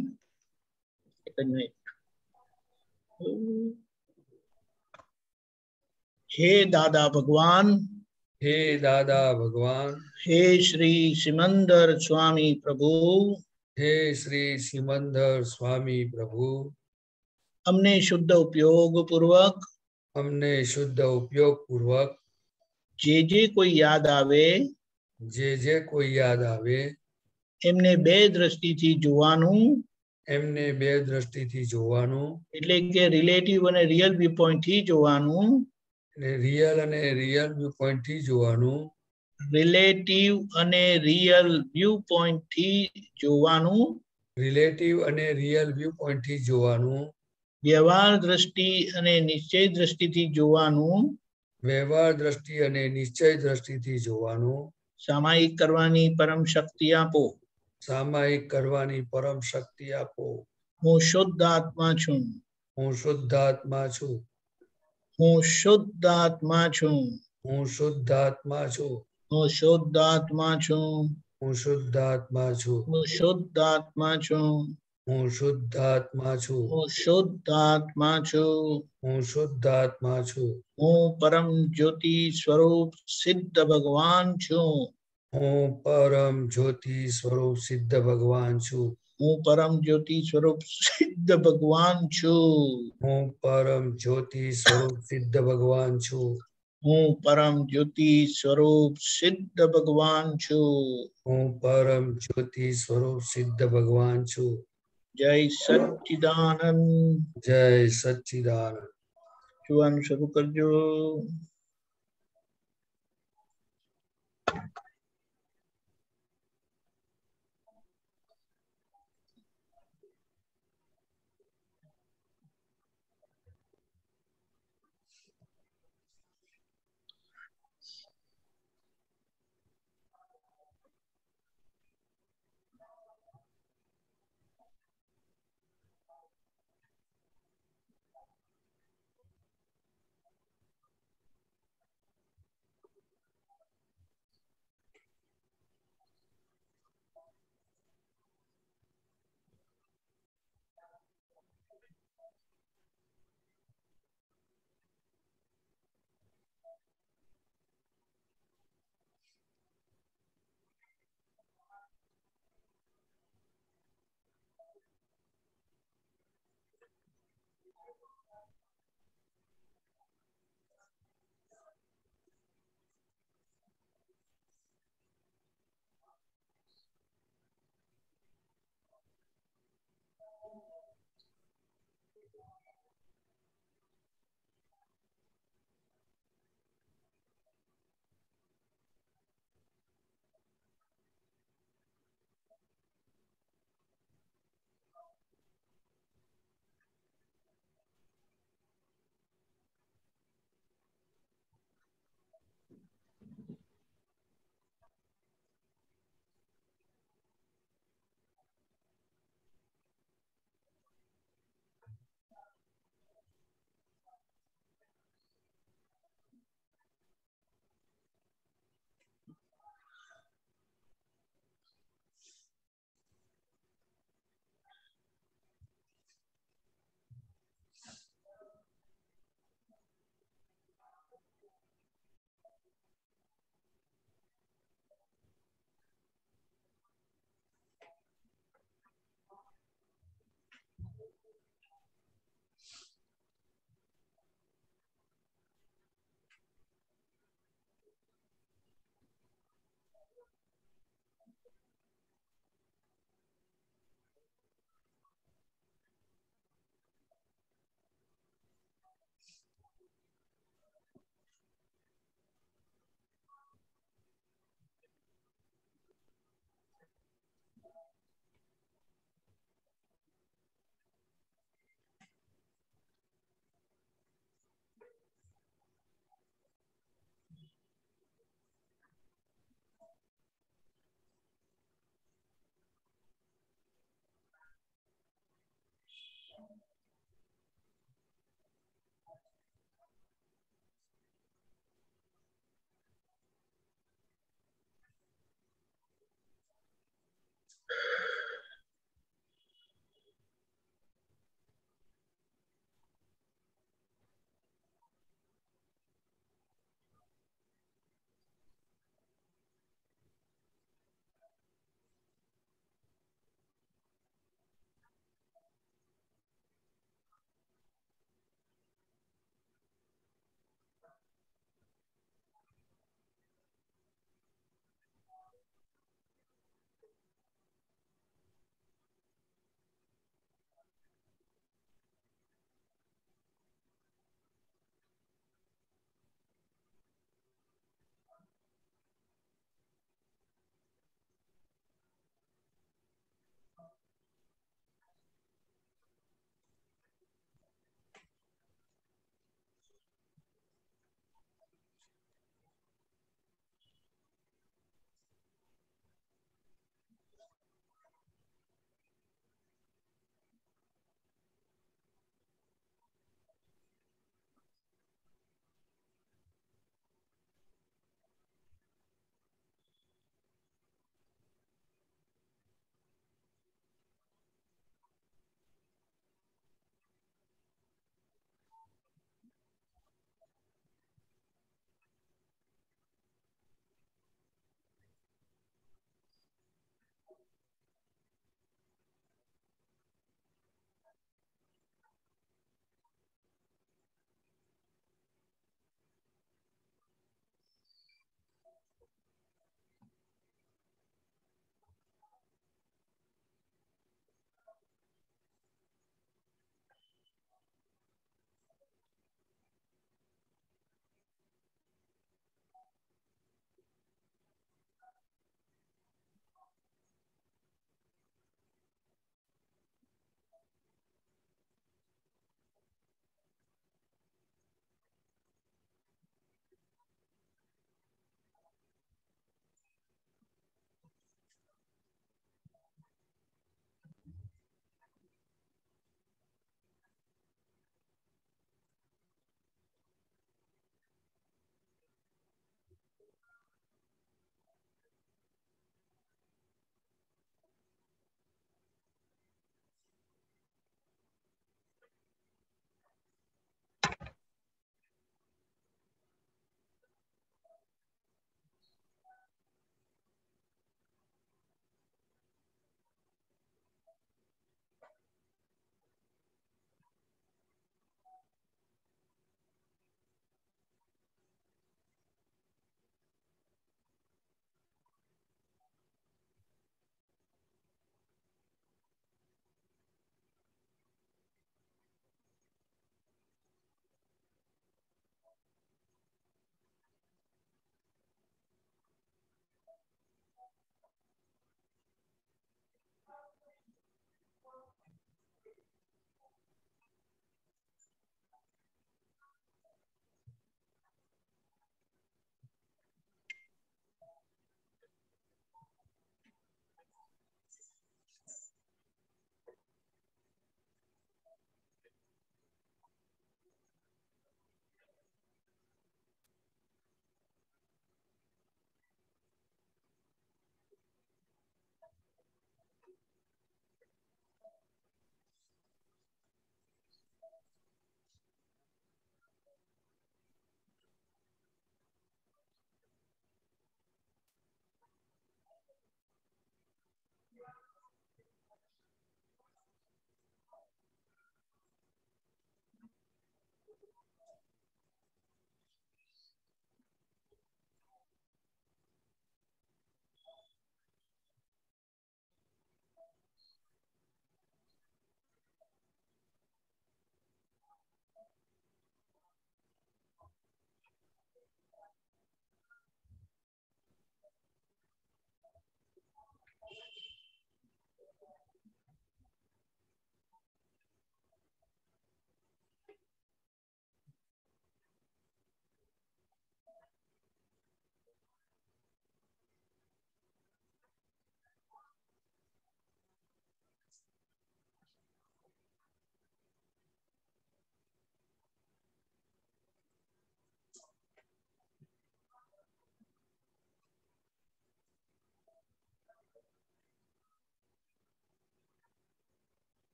હે દાદા ભગવાન. હે દાદા ભગવાન. હે શ્રી સિમંદર સ્વામી પ્રભુ. હે શ્રી સિમંદર સ્વામી પ્રભુ. અમને શુદ્ધ ઉપયોગ પૂર્વક અમને શુદ્ધ ઉપયોગ પૂર્વક જે જે કોઈ યાદ આવે જે જે કોઈ યાદ આવે એમને બે દ્રષ્ટિથી જોવાનું. એમને બે દ્રષ્ટિથી જોવાનું. એટલે કે રિલેટિવ અને રિયલ વ્યૂ પોઈન્ટ થી જોવાનું. એટલે રિયલ અને રિયલ વ્યૂ પોઈન્ટ થી જોવાનું. રિલેટિવ અને રિયલ વ્યૂ પોઈન્ટ થી જોવાનું. રિલેટિવ અને રિયલ વ્યૂ પોઈન્ટ થી જોવાનું. વ્યવહાર દ્રષ્ટિ અને નિશ્ચય દ્રષ્ટિથી જોવાનું. વ્યવહાર દ્રષ્ટિ અને નિશ્ચય દ્રષ્ટિથી જોવાનું. સામાયિક કરવાની પરમ શક્તિ આપો. સામાયિક કરવાની પરમ શક્તિ આપો. હું શુદ્ધ આત્મા છું. હું શુદ્ધ આત્મા છું. હું શુદ્ધ આત્મા છું. હું શુદ્ધ આત્મા છું. હું શુદ્ધ આત્મા છું. હું શુદ્ધ આત્મા છું. હું શુદ્ધ આત્મા છું. હું શુદ્ધ આત્મા છું. હું શુદ્ધ આત્મા છું. હું શુદ્ધ આત્મા છું. હું પરમ જ્યોતિ સ્વરૂપ સિદ્ધ ભગવાન છું. હું પરમ જ્યોતિ સ્વરૂપ સિદ્ધ ભગવાન છું. હું પરમ જ્યોતિ સ્વરૂપ સિદ્ધ ભગવાન છું. હું પરમ જ્યોતિ સ્વરૂપ સિદ્ધ ભગવાન છું. હું પરમ જ્યોતિ સ્વરૂપ સિદ્ધ ભગવાન છું. હું પરમ જ્યોતિ સ્વરૂપ સિદ્ધ ભગવાન છું. જય સચ્ચિદાનંદ. જય સચ્ચિદાનંદ. જોવાનું શરૂ કરજો.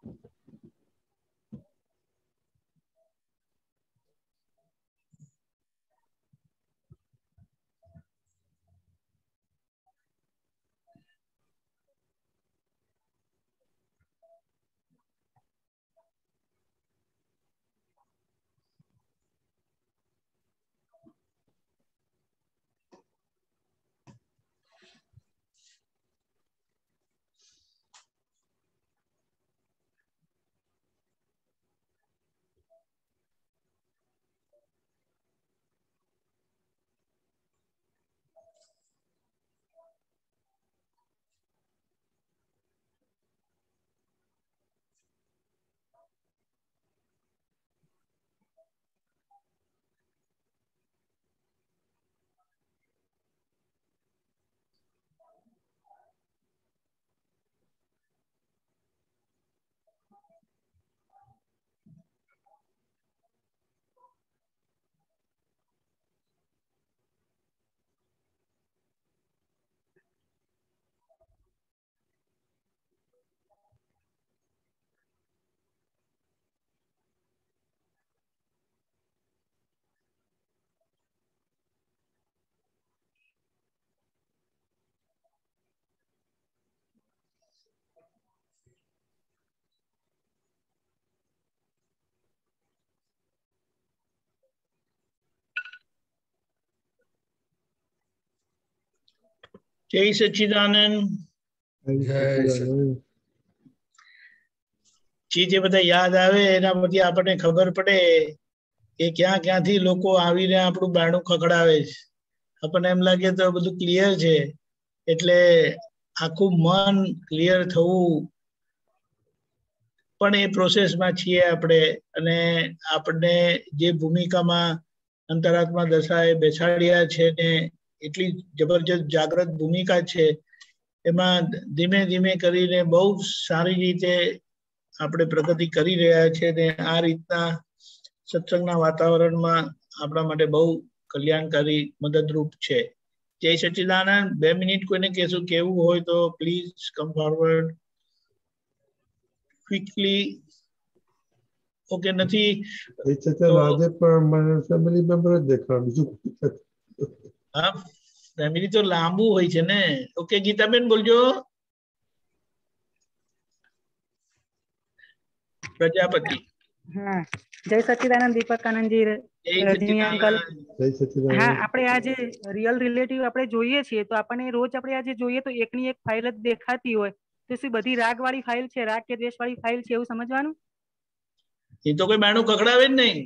જય સચ્ચિદાનંદ. ચીજ બધા યાદ આવે એના પછી આપણને ખબર પડે કે ક્યાં ક્યાંથી લોકો આવીને આપણું બારણું ખખડાવે છે. આપણને એમ લાગે તો બધું ક્લિયર છે, એટલે આખું મન ક્લિયર થવું પણ એ પ્રોસેસમાં છીએ આપણે. અને આપણને જે ભૂમિકામાં અંતરાત્મા દશાએ બેસાડ્યા છે ને એટલી જબરજસ્ત જાગ્રત ભૂમિકા છે, એમાં ધીમે ધીમે કરીને બહુ સારી રીતે આપણે પ્રગતિ કરી રહ્યા છે. ને આ રીતના સત્સંગના વાતાવરણમાં આપણા માટે બહુ કલ્યાણકારી મદદરૂપ છે. જય સચ્ચિદાનંદ. બે મિનિટ કોઈને કહેશું કેવું હોય તો please come forward quickly. Okay નથી આજે પણ મને ફેમિલી મેમ્બર જ દેખાણ બીજું. હા, ફેમિલી તો લાંબુ હોય છે ને. ઓકે ગીતાબેન બોલજો. પ્રજાપતિ. હા, જય સચ્ચિદાનંદ દીપકાનંદજી, રજની અંકલ. હા, આપણે આજે રિયલ રિલેટિવ આપણે જોઈએ છીએ તો આપણને રોજ આપણે આજે જોઈએ તો એકની એક ફાઇલ જ દેખાતી હોય તો શું બધી રાગ વાળી ફાઇલ છે, રાગ કે દ્વેષ વાળી ફાઇલ છે એવું સમજવાનું? એ તો કોઈ બાણું ખખડાવે જ નહીં.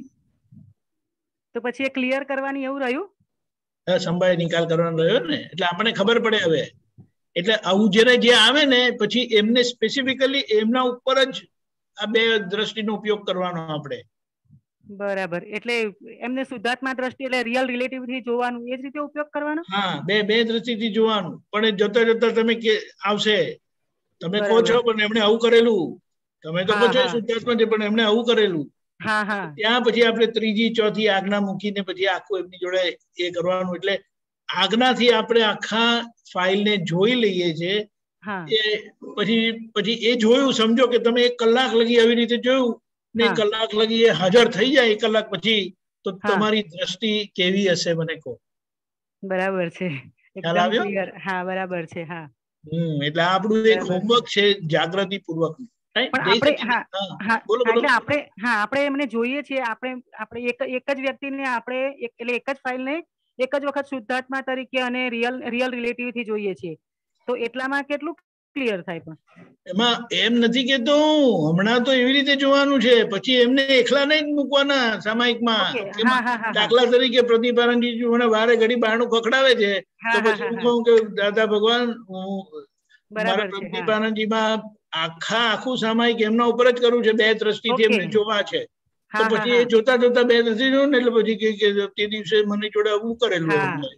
તો પછી એ ક્લિયર કરવાની એવું રહ્યું? સંભાળે નિકાલ કરવાનો રહ્યો ને, એટલે આપણને ખબર પડે હવે. એટલે આવું જયારે જે આવે ને પછી એમને સ્પેસિફિકલી એમના ઉપર જ આ બે દ્રષ્ટિનો ઉપયોગ કરવાનો આપણે. બરાબર, એટલે એમને શુદ્ધાત્મા દ્રષ્ટિ એટલે રિયલ રિલેટિવ થી જોવાનું એ જ રીતે ઉપયોગ કરવાનો? હા, બે બે દ્રષ્ટિથી જોવાનું. પણ જતા જતા તમે કે આવશે તમે કહો છો પણ એમણે આવું કરેલું, તમે તો કહો છો શુદ્ધાત્મા છે પણ એમણે આવું કરેલું. ત્યાં પછી આપણે ત્રીજી ચોથી આજ્ઞા મૂકીને પછી આખું એમની જોડે એ કરવાનું. એટલે આજ્ઞાથી આપણે આખા ફાઇલને જોઈ લઈએ છીએ. એ પછી પછી એ જોયું, સમજો કે તમે એક કલાક લગી આવી રીતે જોયું ને કલાક લગી એ હાજર થઈ જાય એક કલાક પછી, તો તમારી દ્રષ્ટિ કેવી હશે મને કહો. બરાબર છે, એકદમ ક્લિયર. હા, બરાબર છે. હા, હમ એટલે આપણું એક હોમવર્ક છે જાગૃતિ પૂર્વક. પણ આપણે હા હા એટલે આપણે હા આપણે એમને જોઈએ છીએ. આપણે આપણે એક એક જ વ્યક્તિને આપણે એટલે એક જ ફાઇલને એક જ વખત શુદ્ધાત્મા તરીકે અને રિયલ રિયલ રિલેટિવ થી જોઈએ છીએ, તો એટલામાં કેટલું ક્લિયર થાય? પણ એમાં એમ નથી કેતો હું, હમણાં તો એવી રીતે જોવાનું છે, પછી એમને એકલા નહીં મૂકવાના સામાયિકમાં. દાખલા તરીકે પ્રતિભાનંદજી મને વારે ઘડી બારણું ખખડાવે છે તો પછી હું કહું કે દાદા ભગવાન મારા પ્રતિભાનંદજીમાં આખા આખું સામાયિક એમના ઉપર જ કરવું છે, બે દ્રષ્ટિથી એમને જોવા છે. તો પછી એ જોતા જોતા બે દ્રષ્ટિ જોયું ને એટલે પછી કે તે દિવસે મને જોડે આવું કરેલું,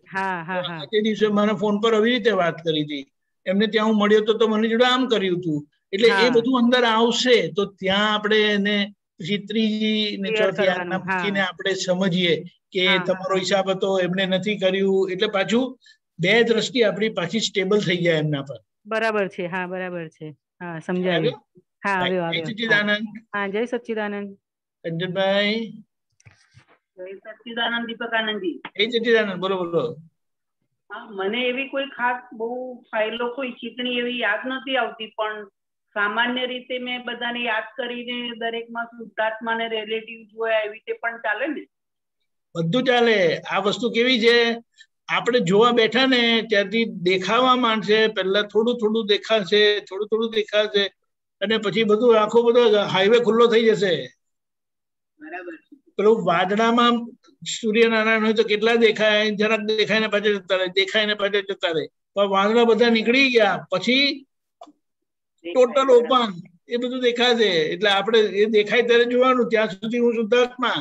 તે દિવસે મને ફોન પર આવી રીતે વાત કરી હતી, એમને ત્યાં હું મળ્યો તો મને જોડે આમ કર્યું હતું. એટલે એ બધું અંદર આવશે તો ત્યાં આપણે એને પછી ત્રીજી ને ચોથી આજ્ઞા મૂકીને આપણે સમજીએ કે તમારો હિસાબ હતો એમને નથી કર્યું. એટલે પાછું બે દ્રષ્ટિ આપણી પાછી સ્ટેબલ થઈ જાય એમના પર. બરાબર છે. હા, બરાબર છે. હા, સમજાયું. હા આવ્યો જય આવ્યો સચ્ચિદાનંદ. હા જય સચ્ચિદાનંદ. અંજનભાઈ. જય સચ્ચિદાનંદ દીપકાનંદજી. જય સચ્ચિદાનંદ. બોલો બોલો. હા, મને એવી કોઈ ખાસ બહુ ફાઇલો કોઈ ચીકણી એવી યાદ નથી આવતી, પણ સામાન્ય રીતે મેં બધાને યાદ કરીને દરેકમાં શુદ્ધાત્માને રિલેટિવ જોયા એવી રીતે પણ ચાલે ને? બધું ચાલે. આ વસ્તુ કેવી છે, આપણે જોવા બેઠા ને ત્યારથી દેખાવા માંડશે. પહેલા થોડું થોડું દેખાશે, થોડું થોડું દેખાશે, અને પછી બધું આખો બધો હાઈવે ખુલ્લો થઈ જશે. બરાબર. પેલું વાદળામાં સૂર્યનારાયણ હોય તો કેટલા દેખાય, જરાક દેખાય ને પાછળ જતા રહે, દેખાય ને પાછળ જતા રહે. પણ વાદળા બધા નીકળી ગયા પછી ટોટલ ઓપન એ બધું દેખાશે. એટલે આપણે એ દેખાય ત્યારે જોવાનું, ત્યાં સુધી હું શુદ્ધાત્મા.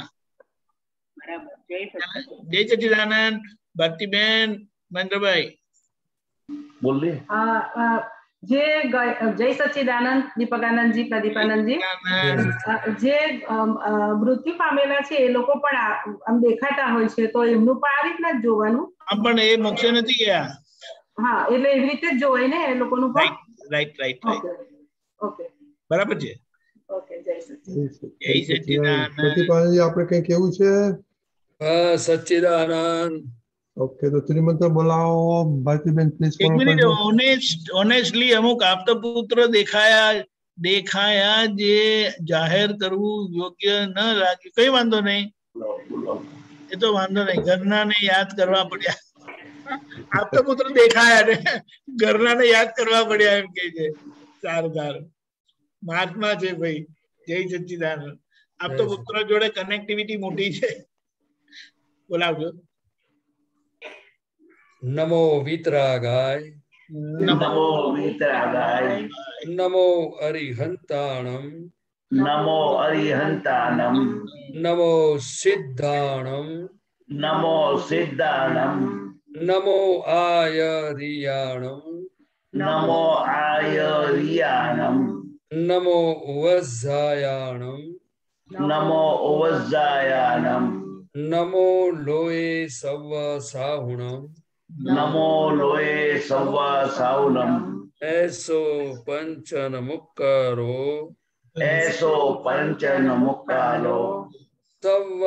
જય સચ્ચિદાનંદ. ભારતીબેન, મહેન્દ્રભાઈ બોલીએ. જે જય સચ્ચિદાનંદ દીપકાનંદજી, પ્રદીપાનંદજી, જે મૃત્યુ પામેલા છે એ લોકો પણ આમ દેખાતા હોય છે, તો એમનું પણ આ રીતના જ જોવાનું. આમ પણ એ મોક્ષે નથી ગયા. હા, એટલે એવી રીતે જ જોવાય ને એ લોકોનું પણ. Right right right. ઓકે, બરાબર છે. ઓકે, જય સચ્ચિદાનંદ. જય સચ્ચિદાનંદ. પ્રતિપાલજી આપણે કઈ કેવું છે? હા, સચ્ચિદાનંદ. ઓકે, તો ત્રિમંત્ર બોલાવો. ભારતીબેન પ્લીઝ એક ફોલો મિનિટ. કરજો. ઓનેસ્ટ ઓનેસ્ટલી અમુક આપતપુત્ર દેખાયા દેખાયા જે જાહેર કરવું યોગ્ય ન લાગ્યું, કઈ વાંધો નહીં, એ તો વાંધો નહીં. ઘરનાને યાદ કરવા પડ્યા. આપતપુત્ર દેખાયા ને ઘરનાને યાદ કરવા પડ્યા એમ કે છે. સારું સારું. મહાત્મા છે ભાઈ. જય સચ્ચિદાનંદ. આપતપુત્ર જોડે કનેક્ટિવિટી મોટી છે. બોલાવજો. નમો વિતરાગાય. નમો વિતરાગાય. નમો અરિહંતાણમ. નમો અરિહંતાનમ. નમો સિદ્ધાણમ. નમો સિદ્ધાનમ. નમો આયરિયાણમ. નમો આયરિયાણમ. નમો વજ્જાયાણમ. નમો ઓવજ્જાયાનમ. નમો લોએ સવ સાહુણમ. નમો લોએ સવ સાઉનમ. એસો પંચન મુક્કારો. એસો પંચન મુક્કાલો. સવ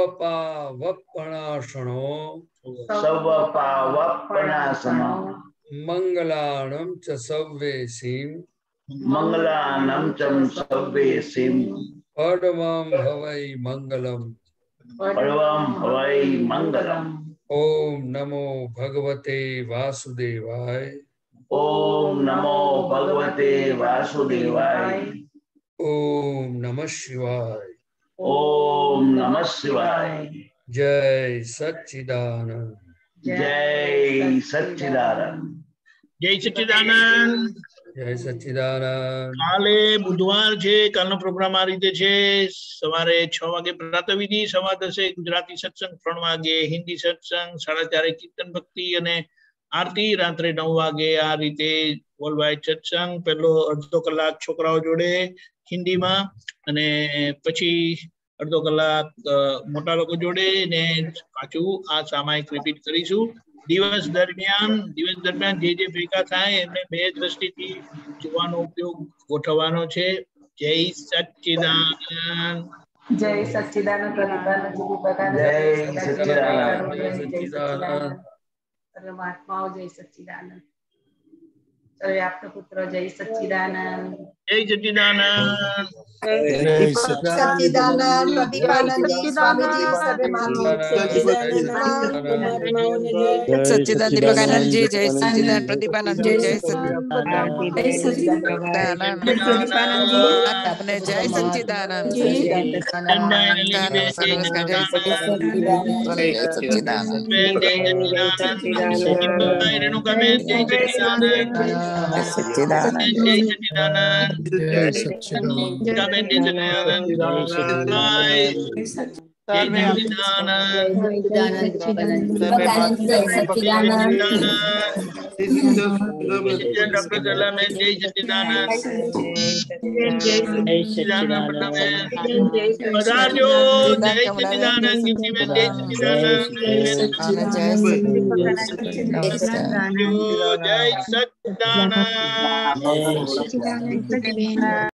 પાવપણાસણો. સવ પાવપણાસનો. મંગલાણમ ચ સવ્વેસીમ. મંગલાનમ ચમ સવ્વેસીમ. પડવમ હવૈ મંગલમ. પડવમ હવૈ મંગલમ. ઓમ નમો ભગવતે વાસુદેવાય. ઓમ નમો ભગવતે વાસુદેવાય. ઓમ નમઃ શિવાય. ઓમ નમઃ શિવાય. જય સચ્ચિદાનંદ. જય સચ્ચિદાનંદ. જય સચ્ચિદાનંદ. જય સચ્ચિદાનંદ. કાલે બુધવાર છે. કાલનો પ્રોગ્રામ આ રીતે છે. સવારે છ વાગે પ્રાતઃવિધિ, સવા દસે ગુજરાતી સત્સંગ, ત્રણ વાગે હિન્દી સત્સંગ, સાડા ચારે કીર્તન ભક્તિ અને આરતી, રાત્રે નવ વાગે આ રીતે વર્લ્ડ વાઇડ સત્સંગ. પેલો અડધો કલાક છોકરાઓ જોડે હિન્દીમાં, અને પછી અડધો કલાક મોટા લોકો જોડે, ને પાછું આ સામાયિક રિપીટ કરીશું. દિવસ દરમિયાન દિવસ દરમિયાન જે જે ભેગા થાય એમને બે દ્રષ્ટિથી જોવાનો ઉપયોગ ગોઠવવાનો છે. જય સચ્ચિદાનંદ. જય સચ્ચિદાનંદ. જય સચ્ચિદાનંદ. પરમાત્માઓ જય સચ્ચિદાનંદ. સર્વવ્યાપ્ત પુત્ર જય સચ્ચિદાનંદ. જય સચ્ચિદાનંદ. સચ્ચિદાનંદ. પ્રદીપાનંદજી સ્વામીજી સચ્ચિદાનંદ દીપકાનંદજી જય સચ્ચિદાનંદ. પ્રદીપાનંદજી જય સચ્ચિદાનંદ. જય સચ્ચિદાનંદ. જય સચ્ચિદાનંદ.